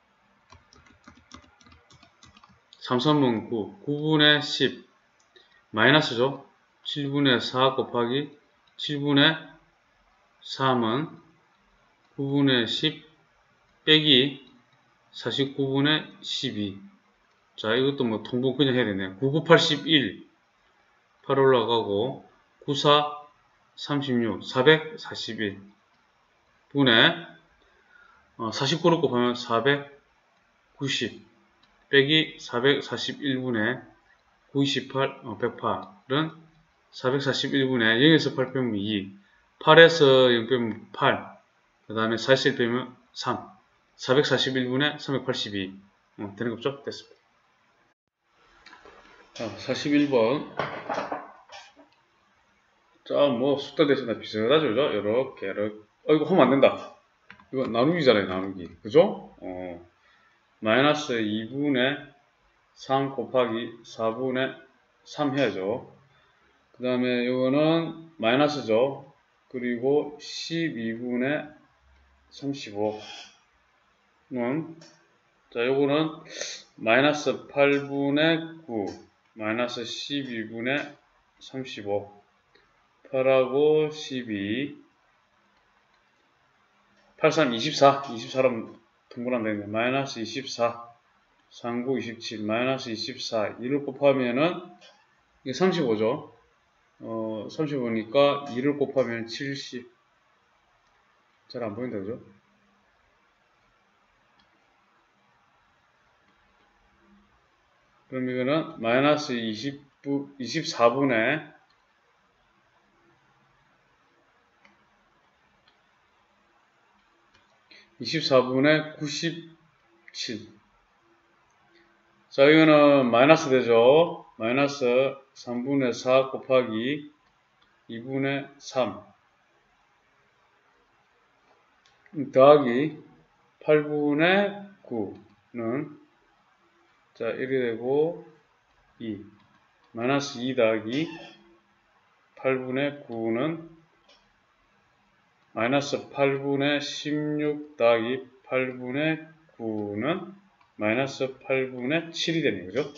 삼, 삼분 구, 구분의 십, 마이너스죠? 칠분의 사 곱하기 칠분의 삼은 구분의 십 빼기 사십구분의 십이. 자, 이것도 뭐 통분 그냥 해야 되네. 구구, 팔십일, 팔 올라가고, 구사, 삼십육, 사백사십일 분의 어, 사십구를 곱하면 사백구십 빼기 사백사십일분의 구백이십팔, 어, 백팔은 사백사십일분의 영에서 팔 빼면 이, 팔에서 영 빼면 팔, 그 다음에 사십일 빼면 삼, 사백사십일분의 삼백팔십이. 어, 되는 거 없죠? 됐습니다. 자, 사십일 번. 자, 뭐, 숫자 대신에 비슷하죠, 그죠? 요렇게, 요렇게. 어, 이거 하면 안 된다. 이거 나누기잖아요, 나누기. 그죠? 어, 마이너스 이분의 삼 곱하기 사분의 삼 해야죠. 그 다음에 요거는 마이너스죠. 그리고 십이분의 삼십오는, 자, 요거는 마이너스 팔분의 구, 마이너스 십이분의 삼십오, 팔하고 십이, 팔, 삼, 이십사, 이십사로 통분한다는데, 마이너스 이십사, 삼, 구, 이십칠, 마이너스 이십사, 이를 곱하면은, 이게 삼십오죠. 어, 삼십오니까 이를 곱하면 칠십. 잘 안 보인다, 그죠? 그럼 이거는 마이너스 이십, 이십사분의 이십사분의 구십칠. 자, 이거는 마이너스 되죠? 마이너스 삼분의 사 곱하기 이분의 삼 더하기 팔분의 구는, 자, 일이 되고 이, 마이너스 이 더하기 팔분의 구는 마이너스 팔분의 십육 더하기 팔분의 구는 마이너스 팔분의 칠이 되네요, 그죠?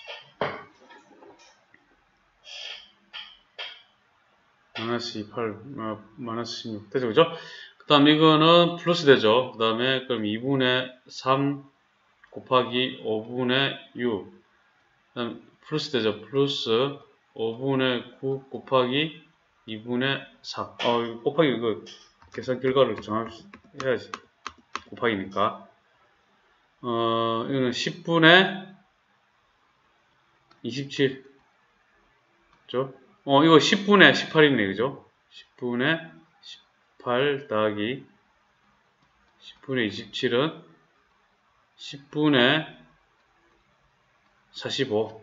마이너스 이, 팔, 어, 마이너스 십육 되죠, 그죠? 그 다음 이거는 플러스 되죠. 그 다음에 그럼 이분의 삼 곱하기 오분의 육, 그 다음 플러스 되죠. 플러스 오분의 구 곱하기 이분의 삼. 어, 곱하기 이거 계산 결과를 정합해야지. 곱하기니까. 어, 이거는 십분의 이십칠. 그죠? 어, 이거 십분의 십팔이네, 그죠? 십분의 십팔 더하기 십분의 이십칠은 십분의 사십오.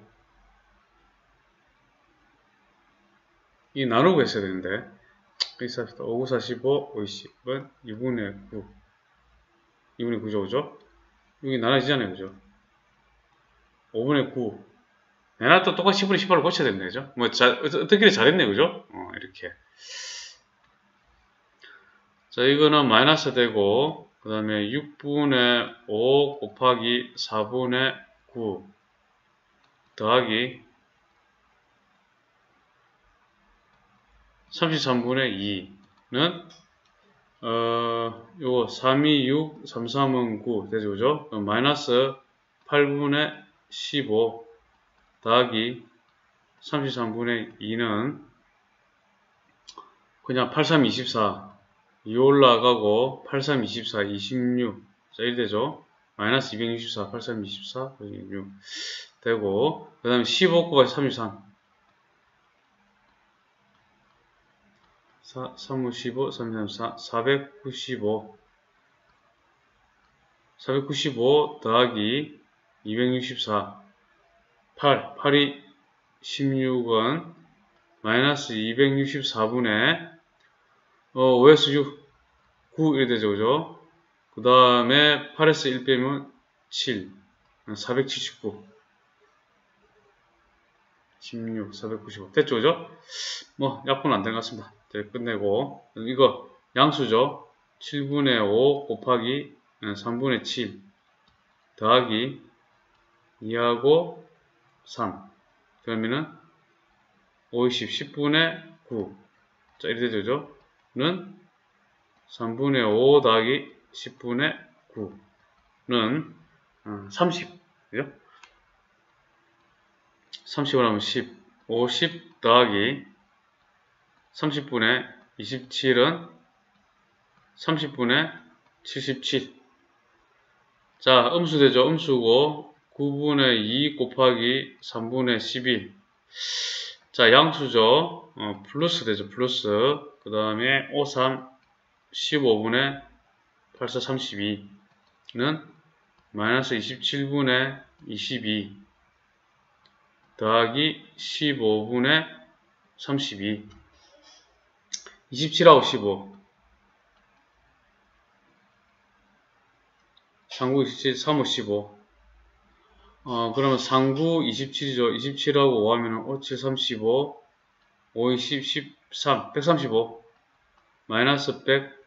이 나누고 했어야 되는데. 비슷합시다. 오구, 사십오, 오십은 이분의 구. 이분의 구죠, 그죠? 여기 나눠지잖아요, 그죠? 오분의 구. 내가 또 똑같이 십분의 십팔로 고쳐야 됩니다, 그죠? 뭐, 자, 어떻게 잘했네, 그죠? 어, 이렇게. 자, 이거는 마이너스 되고, 그 다음에 육분의 오 곱하기 사분의 구 더하기 삼십삼분의 이는 어, 요거 삼이 육, 삼삼은 구 되죠, 그죠? 그럼 마이너스 팔분의 십오 더하기 삼십삼분의 이는 그냥 팔삼 이십사 이 올라가고 팔삼 이십사 이십육 자 이렇게 되죠. 마이너스 이백육십사 팔삼 이십사 이십육 되고 그 다음에 십오 곱하기 삼십삼 사, 삼, 십오, 삼십삼, 사백구십오 사백구십오 더하기 이백육십사 팔, 팔이 십육은 마이너스 이백육십사분의 어, 오에서 육, 구 이렇게 되죠, 그죠? 그 다음에 팔에서 일 빼면 칠, 사백칠십구 십육, 사백구십오 됐죠, 그죠? 뭐 약분은 안 된 것 같습니다. 이제 끝내고 이거 양수죠. 칠분의 오 곱하기 삼분의 칠 더하기 이하고 삼 그러면은 오, 이십, 십분의 구 자 이렇게 되죠. 는 삼분의 오 더하기 십분의 구는 삼십 그죠? 삼십을 하면 십, 오십 더하기 삼십분의 이십칠은 삼십분의 칠십칠 자 음수되죠. 음수고 구분의 이 곱하기 삼분의 십일 자 양수죠. 어, 플러스 되죠. 플러스 그 다음에 오, 삼, 십오분의 팔, 사, 삼십이는 마이너스 이십칠분의 이십이 더하기 십오분의 삼십이 이십칠하고 십오 삼구 이십칠, 삼오 십오 어, 그러면 삼구 이십칠이죠. 이십칠하고 오 하면 오, 칠, 삼십오 오, 이십, 십삼 백삼십오 마이너스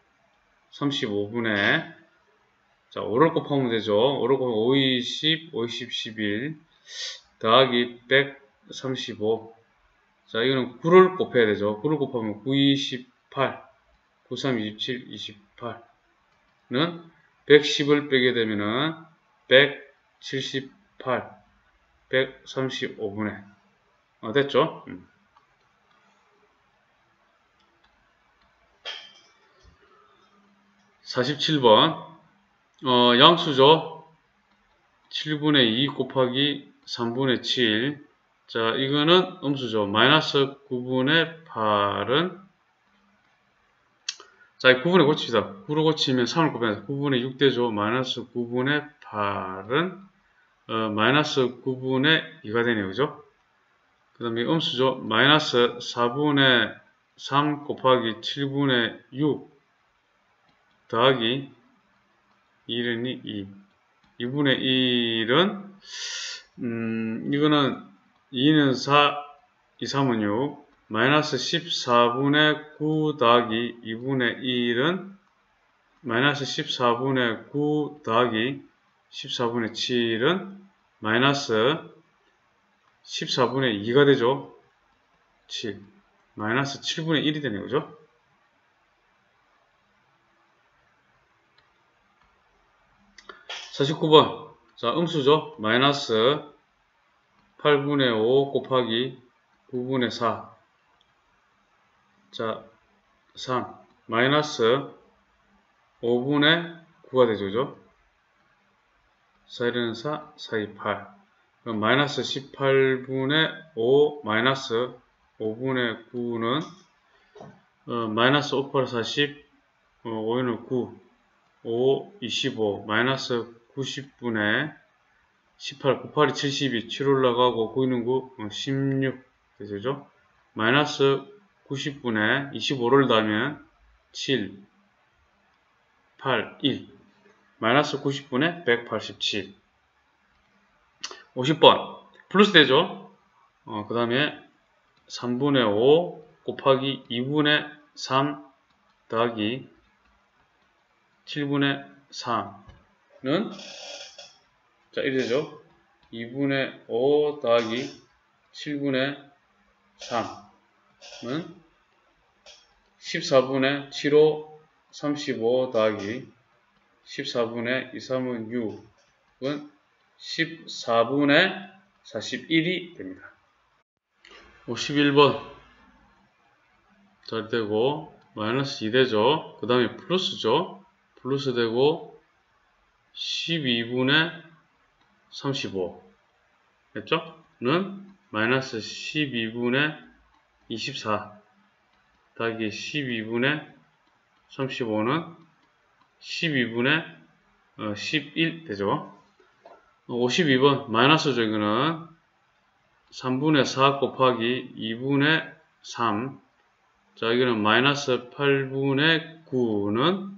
백삼십오분의 자 오를 곱하면 되죠. 오를 곱하면 오, 이십, 오, 이십, 십일 더하기 백삼십오 자 이거는 구를 곱해야 되죠. 구를 곱하면 구, 이십팔 구, 삼, 이십칠, 이십팔은 백십을 빼게 되면은 백칠십팔 백삼십오분의 어, 됐죠? 음. 사십칠번 어, 양수죠. 칠분의 이 곱하기 삼분의 칠 자 이거는 음수죠. 마이너스 구분의 팔은 자 구분에 고칩시다. 구로 고치면 삼을 곱해서 구분의 육 되죠. 마이너스 구분의 팔은 어, 마이너스 구분의 이가 되네요. 그죠? 그 다음에 음수죠. 마이너스 사분의 삼 곱하기 칠분의 육 더하기 일은 이 이분의 일은 음 이거는 이는 사 이, 삼은 육 마이너스 십사분의 구 더하기 이분의 일은 마이너스 십사분의 구 더하기 십사분의 칠은 마이너스 십사분의 이가 되죠. 칠 마이너스 칠분의 일이 되네요. 그죠? 사십구번 자 음수죠. 마이너스 팔분의 오 곱하기 구분의 사 자 삼 마이너스 오분의 구가 되죠. 그죠? 사, 일은 사, 사, 이, 팔 그럼 마이너스 십팔분의 오 마이너스 오분의 구는 어, 마이너스 오, 팔, 사십 어, 오는 구 오, 이십오 마이너스 구십분의 십팔, 구, 팔이 칠십이 칠 올라가고 구는 구, 어, 십육 되죠? 마이너스 구십분의 이십오를 더하면 칠, 팔, 일 마이너스 구십분의 백팔십칠 오십번 플러스 되죠? 어, 그 다음에 삼분의 오 곱하기 이분의 삼 더하기 칠분의 사는 자 이렇게 되죠. 이분의 오 더하기 칠분의 삼은 십사분의 칠오 삼십오 더하기 십사분의 이삼은 육은 십사분의 사십일이 됩니다. 오십일번 잘 되고 마이너스 이 되죠. 그 다음에 플러스죠. 플러스 되고 십이분의 삼십오 됐죠? 는 마이너스 십이분의 이십사 더하기 십이분의 삼십오는 십이분의 십일 되죠. 오십이번 마이너스죠. 이거는 삼분의 사 곱하기 이분의 삼 자 이거는 마이너스 팔분의 구는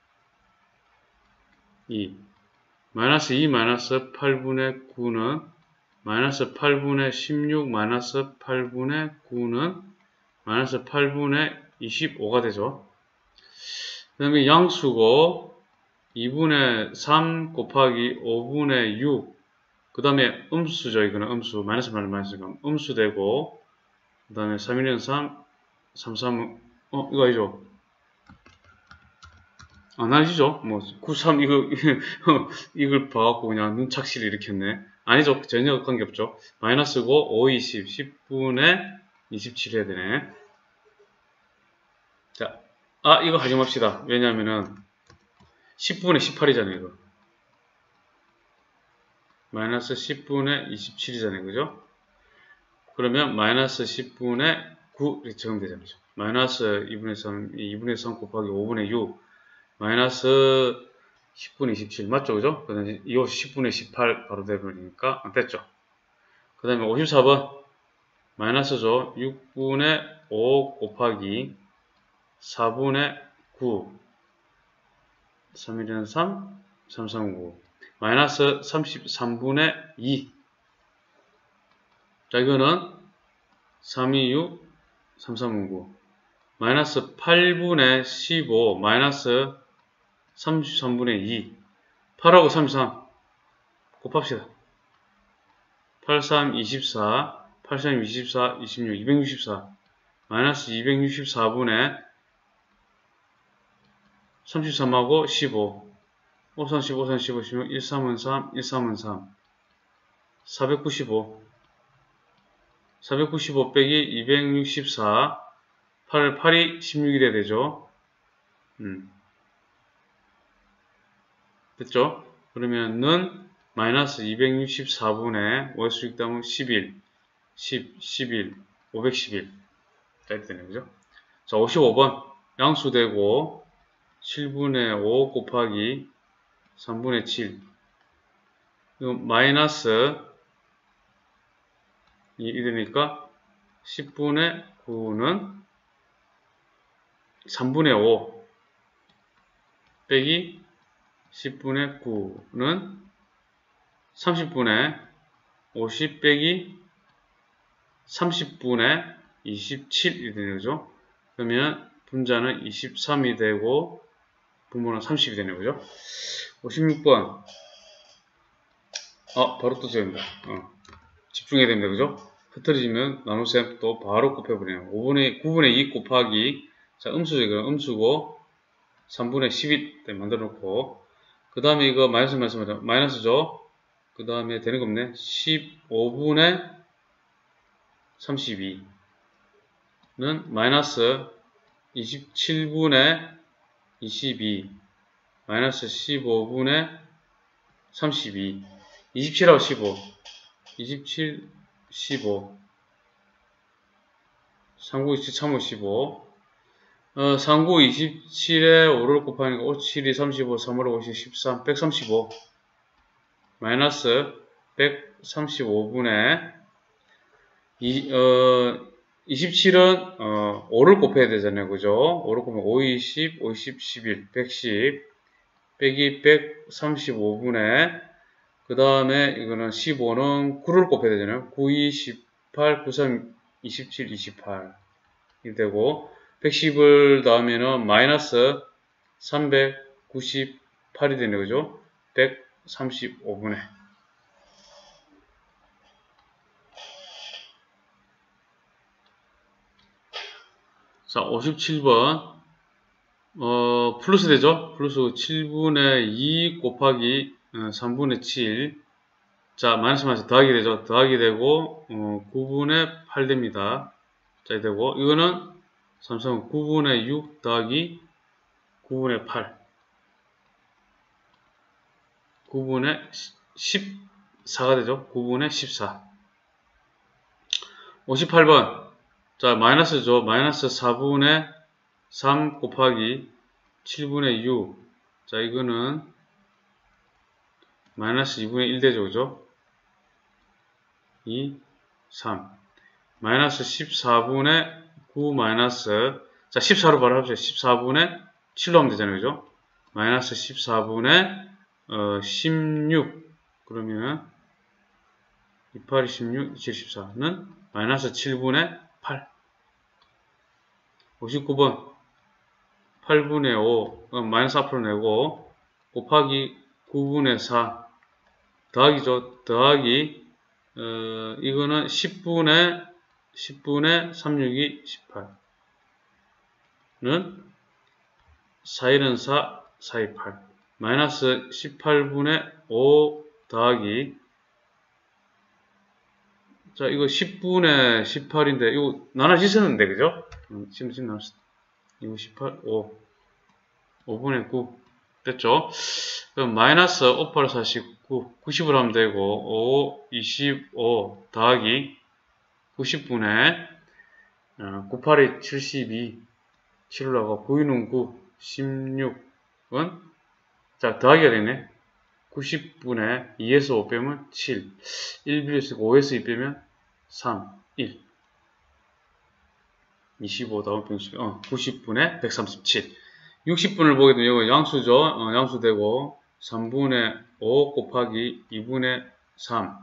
이 마이너스 이 마이너스 팔분의 구는 마이너스 팔분의 십육 마이너스 팔분의 구는 마이너스 팔분의 이십오가 되죠. 그 다음에 양수고 이분의 삼 곱하기 오분의 육 그 다음에 음수죠. 이거는 음수 마이너스 마이너스 음수 되고 그 다음에 삼 일은 삼 삼, 삼은 어 이거 아니죠. 안 아니죠. 뭐 구십삼 이거 이걸 봐갖고 그냥 눈착시를 일으켰네. 아니죠. 전혀 관계없죠. 마이너스고 오, 이십, 십분의 이십칠 해야 되네. 자, 아 이거 하지 맙시다. 왜냐면은 십분의 십팔이잖아요. 이거. 마이너스 십분의 이십칠이잖아요. 그죠? 그러면 마이너스 십분의 구 이렇게 적용되잖아요. 마이너스 이분의 삼, 이분의 삼 곱하기 오분의 육 마이너스 십분의 이십칠 맞죠? 그죠? 그 다음에 이 십분의 십팔 바로 되버리니까 안 됐죠? 그 다음에 오십사번 마이너스죠. 육분의 오 곱하기 사분의 구 삼 일은 삼, 삼, 삼, 구 마이너스 삼십삼분의 이 자 이거는 삼, 이, 육, 삼, 삼, 구 마이너스 팔분의 십오 마이너스 삼십삼분의 이 팔하고 삼십삼 곱합시다. 팔, 삼, 이십사 팔, 삼, 이십사, 이십육, 이백육십사 마이너스 이백육십사분의 삼십삼하고 십오 오, 삼, 십오, 삼, 십오, 십육 일, 삼은 삼, 일, 삼은 삼 사백구십오 사백구십오 빼기 이백육십사 팔, 팔이 십육이 돼야 되죠. 음. 됐죠? 그러면은 마이너스 이백육십사분의 오의 수직 담은 십일 십, 십일 오백십일 자 이렇게 되네요. 그죠? 자 오십오번 양수되고 칠분의 오 곱하기 삼분의 칠 이거 마이너스 이 되니까 십분의 구는 삼분의 오 빼기 십분의 구는 삼십분의 오십 빼기 삼십분의 이십칠이 되는 거죠. 그러면 분자는 이십삼이 되고 분모는 삼십이 되는 거죠. 오십육번 아 바로 또 세운다. 어. 집중해야 됩니다. 그죠? 흐트러지면 나눗셈 또 바로 곱해버리네요. 오분의 구분의 이 곱하기 자 음수죠. 이거 음수고 삼분의 십일 만들어 놓고 그 다음에 이거 마이너스 마이너스 마이너스죠. 그 다음에 되는 거 없네. 십오분의 삼십이는 마이너스 이십칠분의 이십이 마이너스 십오분의 삼십이 이십칠하고 십오 이십칠, 십오 삼구, 이십칠, 삼오, 십오 어, 삼구, 이십칠에 오를 곱하니까 오, 칠이, 삼십오, 삼오로 오십, 십삼, 백삼십오 마이너스 백삼십오분의 이, 어, 이십칠은 어, 오를 곱해야 되잖아요. 그죠? 오를 곱하면 오, 이십, 오, 이십, 십일, 백십 빼기 백삼십오분의 그 다음에 이거는 십오는 구를 곱해야 되잖아요. 구, 이, 십팔, 구, 삼, 이십칠, 이십팔 이 되고 백십을 더하면은 마이너스 삼백구십팔 팔이 되네, 그죠? 백삼십오 분의. 자, 오십칠 번. 어, 플러스 되죠? 플러스 칠분의 이 곱하기 어, 삼분의 칠. 자, 마이너스 마이너스 더하기 되죠? 더하기 되고, 어, 구분의 팔 됩니다. 자, 되고, 이거는 삼성은 구분의 육 더하기 구분의 팔. 구분의 십사가 되죠? 구분의 십사. 오십팔 번. 자, 마이너스죠? 마이너스 사분의 삼 곱하기 칠분의 육. 자, 이거는 마이너스 이분의 일 되죠? 그죠? 이, 삼. 마이너스 십사분의 구 마이너스, 자, 십사로 바로 합시다. 십사분의 칠로 하면 되잖아요. 그죠? 마이너스 십사분의 어, 십육. 그러면 이, 팔, 십육, 칠, 십사는 마이너스 칠분의 팔. 오십구 번. 팔분의 오, 어, 마이너스 앞으로 내고, 곱하기 구분의 사. 더하기죠. 더하기, 어, 이거는 십분의, 십분의 삼, 육이 십팔은 사일은 사, 사이 팔. 마이너스 십팔분의 오 더하기, 자, 이거 십분의 십팔인데, 이거 나눠 씻었는데, 그죠? 음, 지금, 지금 나눴어. 이거 십팔, 오. 오분의 구. 됐죠? 그럼 마이너스 오, 팔, 사, 십구. 구십을 하면 되고, 오, 이십오 더하기 구십분의 어, 구, 팔이 칠십이. 칠로 하고, 구이는 구, 십육은, 자, 더하기가 되네. 구십분의 이에서 오 빼면 칠. 일 비례해서 오에서 이 빼면 삼, 일. 이십오 다음 병식, 어, 구십분의 백삼십칠. 육십 분을 보게 되면 이거 양수죠. 어, 양수되고 삼분의 오 곱하기 이분의 삼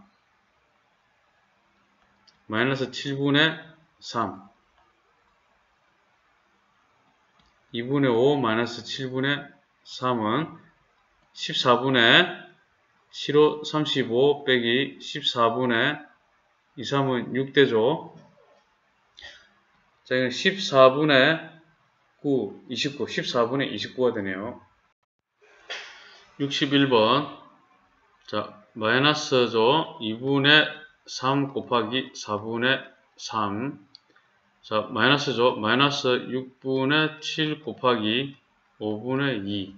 마이너스 칠분의 삼 이분의 오 마이너스 칠분의 삼은 십사분의 칠오 삼십오 빼기 십사분의 이삼은 육 되죠. 자, 이건 십사분의 구, 이십구, 십사분의 이십구가 되네요. 육십일 번. 자, 마이너스죠. 이분의 삼 곱하기 사분의 삼. 자, 마이너스죠. 마이너스 육분의 칠 곱하기 오분의 이.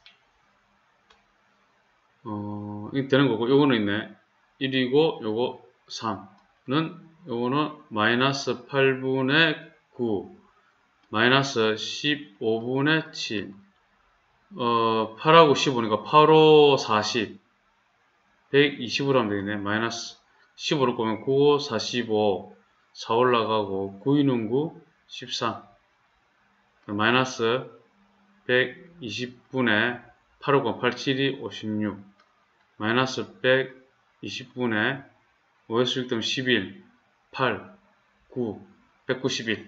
어, 이게 되는 거고, 요거는 있네. 일이고, 요거 삼는, 요거는 마이너스 팔분의 구, 마이너스 십오분의 칠. 어, 팔하고 십오니까 팔, 오, 사십. 백이십으로 하면 되겠네. 마이너스 십오를 보면 구, 오, 사십오. 사 올라가고, 구, 이는 구, 십삼. 마이너스 백이십분의 팔, 오, 팔, 칠이 오십육. 마이너스 백이십분의 오에서 육 되면 십일. 팔, 구, 백구십일.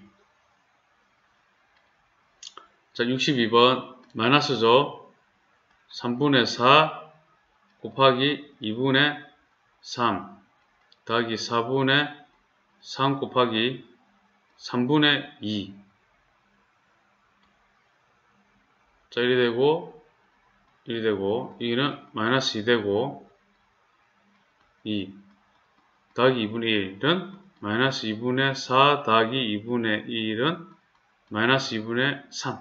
자, 육십이 번. 마이너스죠. 삼분의 사 곱하기 이분의 삼 더하기 사분의 삼 곱하기 삼분의 이. 자, 일이 되고, 일이 되고, 이는 마이너스 이 되고, 이 더하기 이분의 일은 마이너스 이분의 사 더하기 이분의 일은 마이너스 이분의 삼.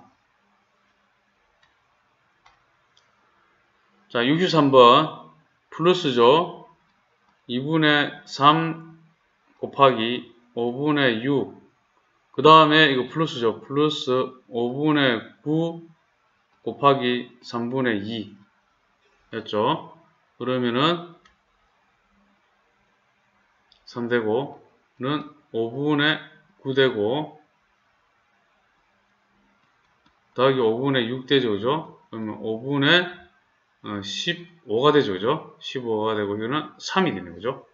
자, 육십삼 번. 플러스죠. 이분의 삼 곱하기 오분의 육. 그 다음에 이거 플러스죠. 플러스 오분의 구 곱하기 삼분의 이. 였죠. 그러면은 삼 되고, 는 오분의 구 되고, 더하기 오분의 육 되죠. 그죠? 그러면 오분의 어, 십오가 되죠. 그죠? 십오가 되고, 이거는 삼이 되네. 그죠?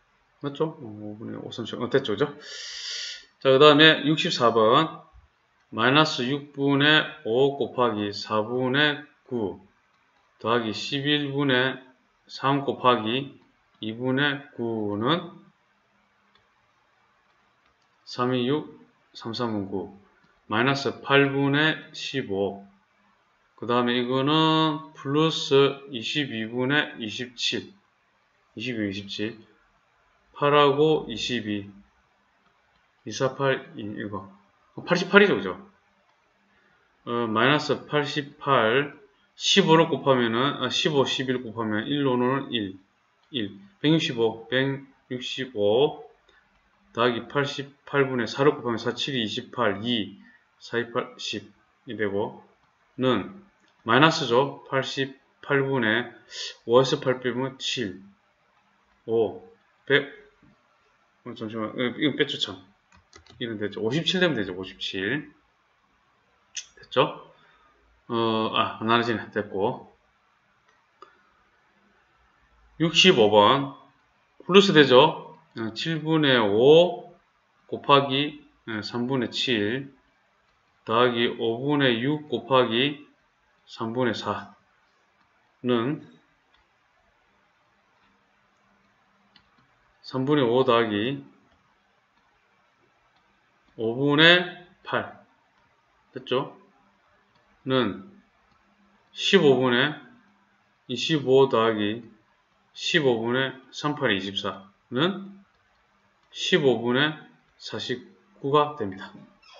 맞죠? 오분의 오, 삼십, 어, 됐죠. 그죠? 자, 그 다음에 육십사 번. 마이너스 육분의 오 곱하기 사분의 구 더하기 십일분의 삼 곱하기 이분의 구는 삼이 육, 삼, 삼은 구 마이너스 팔분의 십오 그 다음에 이거는 플러스 이십이분의 이십칠 이십이, 이십칠 팔하고 이십이 이백사십팔, 이거 팔십팔이죠 그죠? 어, 마이너스 팔십팔 십오를 곱하면은 아, 십오, 십일 곱하면 일로는 일, 일 백육십오, 백육십오 더하기 팔십팔분의 사를 곱하면 사, 칠이 이십팔, 이, 사, 이십팔, 십 이 되고 는 마이너스죠. 팔십팔분의 오에서 팔 빼면 칠, 오, 백 어, 잠시만 이거 뺐죠 참 이런 됐죠. 오십칠 되면 되죠. 오십칠 됐죠? 어, 아, 나눠지네. 됐고. 육십오번. 플러스 되죠? 칠분의 오 곱하기 삼분의 칠 더하기 오분의 육 곱하기 삼분의 사는 삼분의 오 더하기 오분의 팔 됐죠? 는 십오분의 이십오 더하기 십오분의 삼십팔이 이십사는 십오분의 사십구가 됩니다.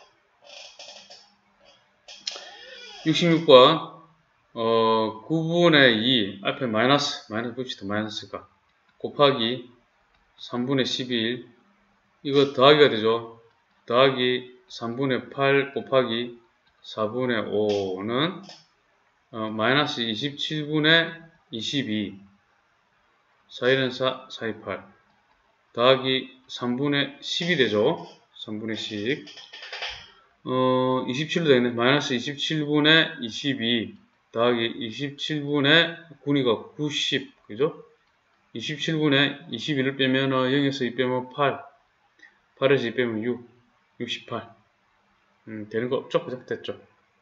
육십육번 어, 구분의 이 앞에 마이너스 마이너스 봅시다. 마이너스가 곱하기 삼분의 십일 이거 더하기가 되죠. 더하기 삼분의 팔 곱하기 사분의 오는 어, 마이너스 이십칠분의 이십이 사일은 사, 사십팔 더하기 삼분의 십이 되죠. 삼분의 십 어, 이십칠로 되겠네. 마이너스 이십칠분의 이십이 더하기 이십칠분의 구니까 구십 그죠? 이십칠분의 이십일을 빼면 어, 영에서 이 빼면 팔 팔에서 이 빼면 육 육십팔 음, 되는 거 없죠? 그죠? 됐죠?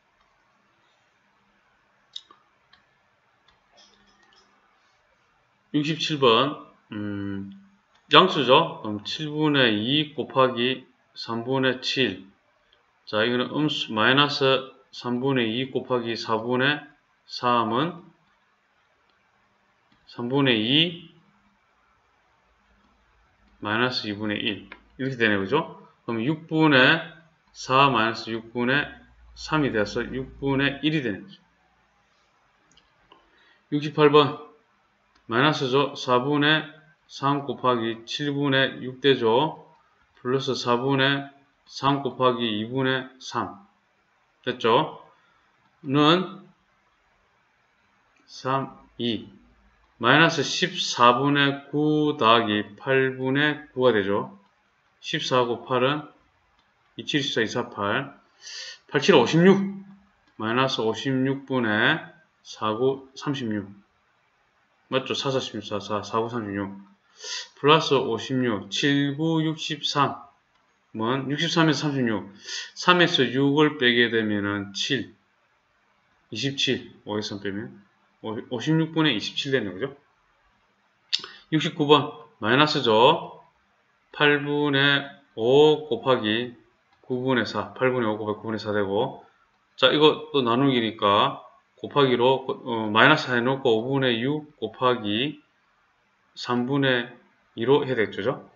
육십칠번 음, 양수죠? 그럼 칠분의 이 곱하기 삼분의 칠 자 이거는 음수 마이너스 삼분의 이 곱하기 사분의 삼은 삼분의 이 마이너스 이분의 일 이렇게 되네요. 그죠? 그럼 육분의 사 마이너스 육분의 삼이 돼서 육분의 일이 되는 거죠. 육십팔번 마이너스죠. 사분의 삼 곱하기 칠분의 육 되죠. 플러스 사분의 삼 곱하기 이분의 삼 됐죠? 는 삼, 이 마이너스 십사분의 구 더하기 팔분의 구가 되죠. 십사하고 팔은 이칠, 십사, 이십팔 팔칠, 오십육 마이너스 오십육분의 사구, 삼십육 맞죠? 사, 사, 십사, 사, 사구, 삼십육 플러스 오십육, 칠구, 육십삼 은 육십삼에서 삼십육 삼에서 육을 빼게 되면은 칠 이십칠 오에서 삼 빼면 오십육분의 이십칠 되는 거죠. 육십구번 마이너스죠. 팔분의 오 곱하기 구분의 사 팔분의 오 곱하기 구분의 사 되고 자 이거 또 나누기니까 곱하기로 어, 마이너스 해놓고 오분의 육 곱하기 삼분의 이로 해야 되겠죠.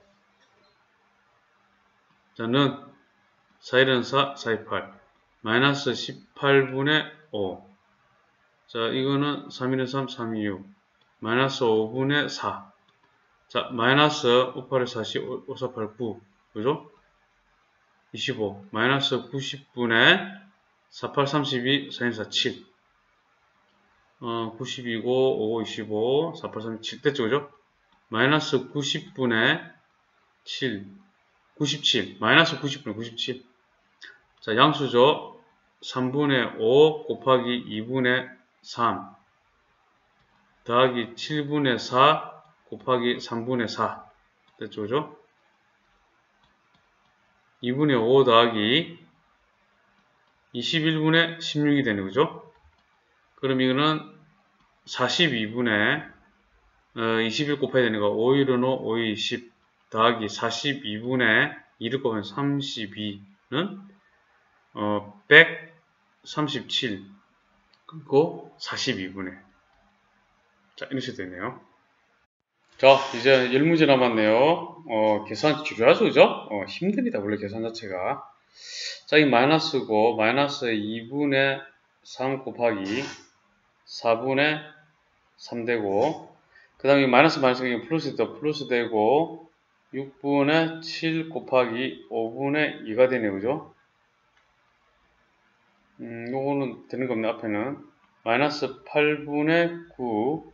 자는 사일은 사, 사십팔 마이너스 십팔분의 오 자 이거는 삼일은 삼, 삼이 육 마이너스 오분의 사 자 마이너스 오, 팔에 사십, 오, 사, 팔, 구 그죠? 이십오 마이너스 구십분의 사, 팔, 삼십이, 사, 일, 사, 칠 어, 구십이고 오, 이십오 사, 팔, 삼십칠 됐죠 그죠? 마이너스 구십분의 칠 구십칠 마이너스 구십분의 구십칠 자 양수죠. 삼분의 오 곱하기 이분의 삼 더하기 칠분의 사 곱하기 삼분의 사 됐죠 그죠? 이분의 오 더하기 이십일분의 십육이 되네, 그죠? 그럼 이거는 사십이분의 어, 이십일 곱해야 되니까 오일은 오, 오일 이십 더하기 사십이분의 이를 곱하면 삼십이는 어, 백삼십칠 그리고 사십이분의 자, 이렇게 되네요. 자, 이제 십 문제 남았네요. 어, 계산 주저하죠, 그죠? 어, 힘듭니다, 원래 계산 자체가. 자, 이 마이너스고, 마이너스 이분의 삼 곱하기 사분의 삼 되고, 그 다음에 마이너스 마이너스 플러스 더 플러스 되고, 육분의 칠 곱하기 오분의 이가 되네요, 그죠? 음, 요거는 되는 겁니다, 앞에는. 마이너스 팔분의 구,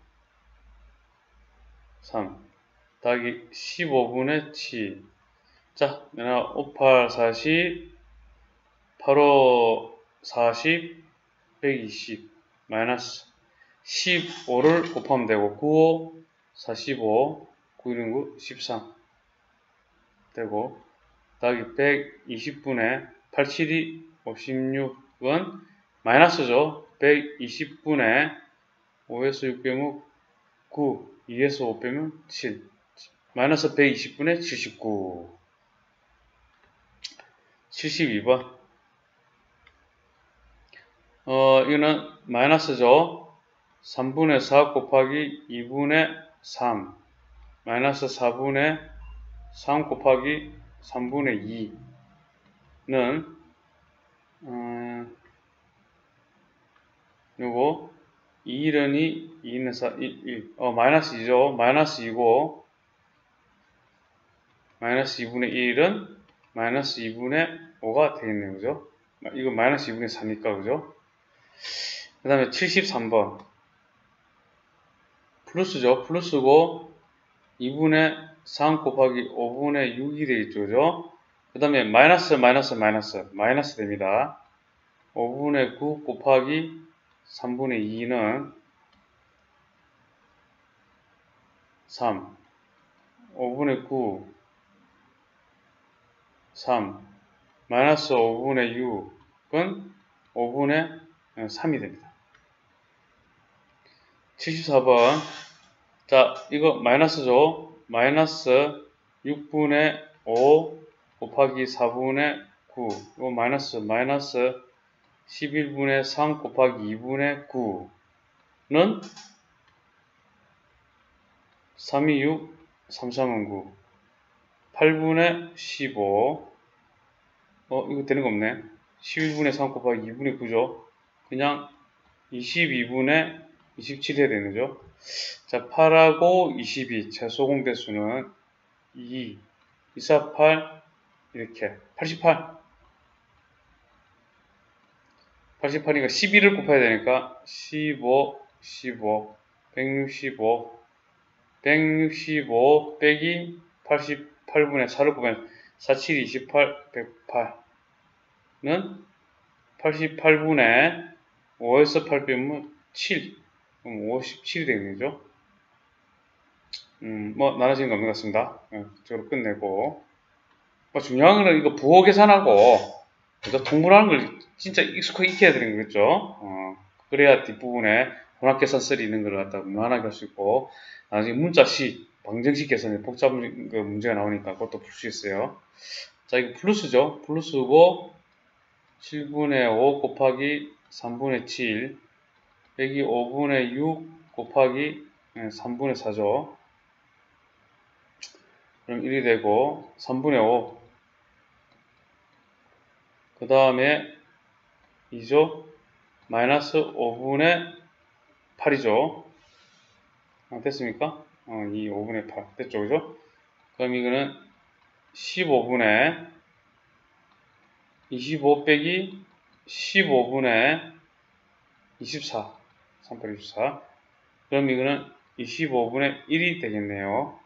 삼. 더하기 십오분의 칠. 자, 내가 오, 팔, 사십, 팔, 오, 사십, 백이십, 마이너스 십오를 곱하면 되고, 구, 오, 사십오, 구, 일, 구, 십삼 되고, 더하기 백이십분의 팔, 칠이 오십육은 마이너스죠. 백이십분의 오에서 육 빼면 구, 이에서 오 빼면 칠. 마이너스 백이십분의 칠십구. 칠십이번. 어, 이거는 마이너스죠. 삼분의 사 곱하기 이분의 삼. 마이너스 사분의 삼 곱하기 삼분의 이는, 어, 요거, 이는 이, 이는 사, 일, 일. 어, 마이너스 이죠. 마이너스 이고, 마이너스 이분의 일은 마이너스 이분의 오가 되겠네요. 그죠? 이거 마이너스 이분의 사니까, 그죠? 그 다음에 칠십삼번. 플러스죠. 플러스고, 이분의 삼 곱하기 오분의 육이 되겠죠. 그죠? 그 다음에 마이너스, 마이너스, 마이너스, 마이너스 됩니다. 오분의 구 곱하기 삼분의 이는 삼. 오분의 구, 삼. 마이너스 오분의 육은 오분의 삼이 됩니다. 칠십사번. 자, 이거 마이너스죠. 마이너스 육분의 오 곱하기 사분의 구. 이거 마이너스, 마이너스 십일분의 삼 곱하기 이분의 구는 삼이 육, 삼, 삼은 구. 팔분의 십오. 어, 이거 되는 거 없네. 십일분의 삼 곱하기 이분의 구죠. 그냥 이십이분의 이십칠 해야 되는 거죠. 자, 팔하고 이십이, 최소 공배수는 이, 이, 사, 팔, 이렇게. 팔십팔. 팔십팔이니까 십일을 곱해야 되니까 십오, 십오, 백육십오, 백육십오 빼기 팔십팔분의 사를 곱하면 사, 칠, 이십팔, 백팔은 팔십팔분의 오에서 팔 빼면 칠. 그럼 오십칠이 되는 거죠. 음, 뭐, 나눠지는 거 없는 것 같습니다. 네, 저로 끝내고. 뭐 중요한 건 이거 부호 계산하고, 그죠? 통분하는 걸 진짜 익숙하게 익혀야 되는 거겠죠. 어, 그래야 뒷부분에 혼합계산설이 있는 걸 갖다가 무난하게 할 수 있고, 나중에 문자식, 방정식 계산에 복잡한 그 문제가 나오니까 그것도 풀 수 있어요. 자, 이거 플러스죠. 플러스고, 칠분의 오 곱하기 삼분의 칠, 여기 오분의 육 곱하기 삼분의 사죠. 그럼 일이 되고, 삼분의 오. 그 다음에 이죠. 마이너스 오분의 팔이죠. 아, 됐습니까? 어, 이 오분의 팔. 됐죠, 그죠? 그럼 이거는 십오분의 이십오 빼기 십오분의 이십사. 삼팔 이십사. 그럼 이거는 이십오분의 일이 되겠네요.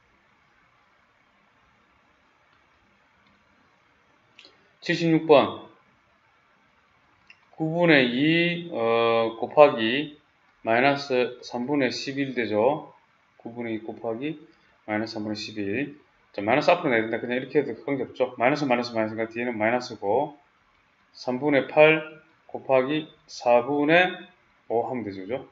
칠십육번. 구분의 이 어, 곱하기 마이너스 삼분의 십일 되죠. 구분의 이 곱하기 마이너스 삼분의 십일. 자, 마이너스 앞으로 내야 된다. 그냥 이렇게 해도 관계없죠. 마이너스 마이너스 마이너스가 뒤에는 마이너스고 삼분의 팔 곱하기 사분의 오 하면 되죠. 그죠?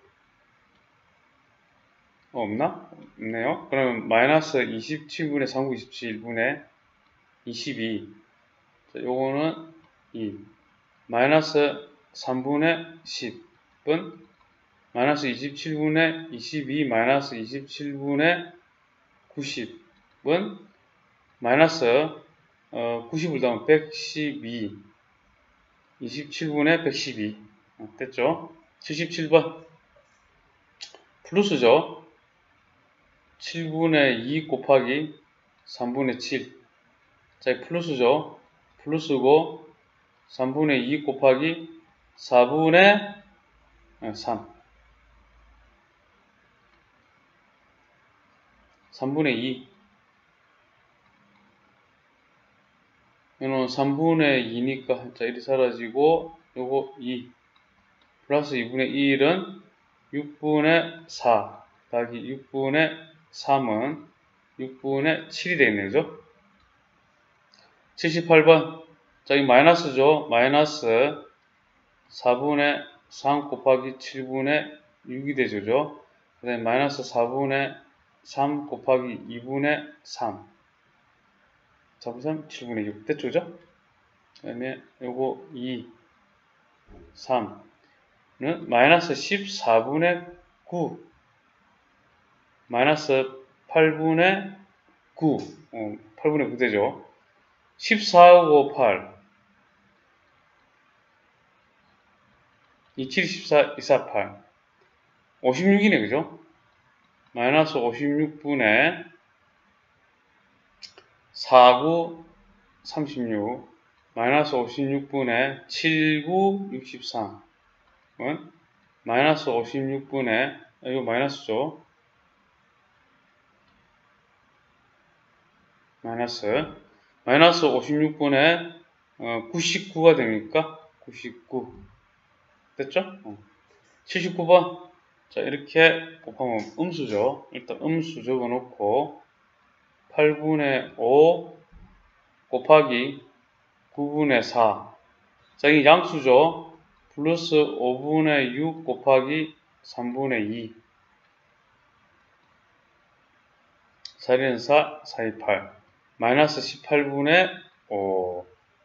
어, 없나? 없네요. 그러면 마이너스 이십칠분의 삼 곱 이십칠분의 이십이. 자, 요거는 이. 마이너스 삼분의 십은 마이너스 이십칠분의 이십이 마이너스 이십칠분의 구십은 마이너스 어, 구십을 더하면 백십이. 이십칠분의 백십이. 어, 됐죠? 칠십칠 번. 플러스죠. 칠분의 이 곱하기 삼분의 칠. 자, 플러스죠. 플러스고 삼분의 이 곱하기 사분의 삼. 삼분의 이. 이거는 삼분의 이니까 자, 일이 사라지고 요거 이. 플러스 이분의 일은 육분의 사 더하기 육분의 삼은 육분의 칠이 되겠네요. 그죠? 칠십팔 번. 자, 이 마이너스죠. 마이너스 사분의 삼 곱하기 칠분의 육이 되죠. 그죠? 그 다음에 마이너스 사분의 삼 곱하기 이분의 삼. 사분의 삼, 칠분의 육. 됐죠? 그죠? 그 다음에 요거 이, 삼은 마이너스 십사분의 구. 마이너스 팔분의 구. 어, 팔분의 구 되죠? 십사하고 팔. 이십칠, 십사, 이십팔. 오십육이네, 그죠? 마이너스 오십육분의 사구, 삼십육. 마이너스 오십육분의 칠구, 육십삼. 은 마이너스 오십육분의, 이거 마이너스죠? 마이너스. 마이너스 오십육분의 어, 구십구가 되니까 구십구. 됐죠? 어. 칠십구 번. 자, 이렇게 곱하면 음수죠. 일단 음수 적어놓고 팔분의 오 곱하기 구분의 사. 자, 이게 양수죠. 플러스 오분의 육 곱하기 삼분의 이. 사일은 사, 사이 팔. 마이너스 십팔분의 오.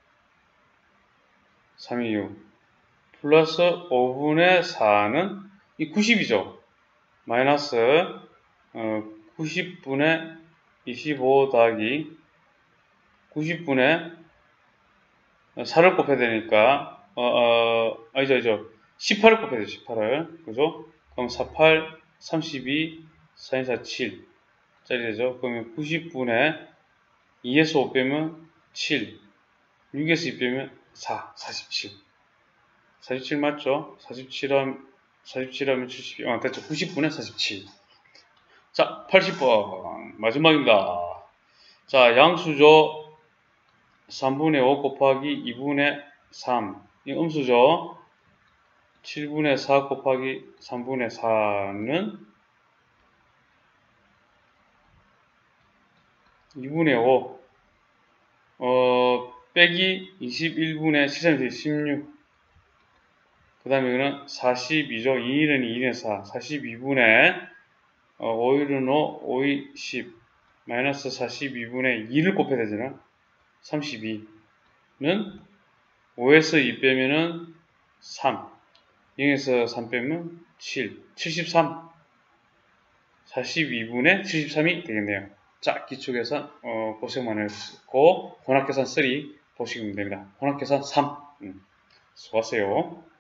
삼이 육. 플러스 오분의 사는 이 구십이죠. 마이너스 어, 구십분의 이십오 더하기 구십분의 사를 곱해야 되니까 어, 어, 아니죠, 아니죠. 십팔을 곱해야 돼요. 십팔을. 그죠? 그럼 사팔, 삼십이, 사십사, 칠 짜리 되죠. 그러면 구십분의 이에서 오 빼면 칠, 육에서 이 빼면 사, 사십칠. 사십칠 맞죠? 사십칠 하면, 사십칠 하면 칠십, 아, 됐죠. 구십분의 사십칠. 자, 팔십 번. 마지막입니다. 자, 양수죠. 삼분의 오 곱하기 이분의 삼. 이 음수죠. 칠분의 사 곱하기 삼분의 사는 이분의 오. 어, 빼기 이십일분의 칠삼, 십육. 그 다음에 이거는 사십이죠. 이 일은 이, 일은 사. 사십이분의 어, 오 일은 오, 오 일 십. 마이너스 사십이분의 이를 곱해야 되잖아. 삼십이는 오에서 이 빼면은 삼. 영에서 삼 빼면 칠. 칠십삼. 사십이분의 칠십삼이 되겠네요. 자, 기초계산 어, 고생 많으셨고 혼합계산 삼 보시면 됩니다. 혼합계산 삼. 음, 수고하세요.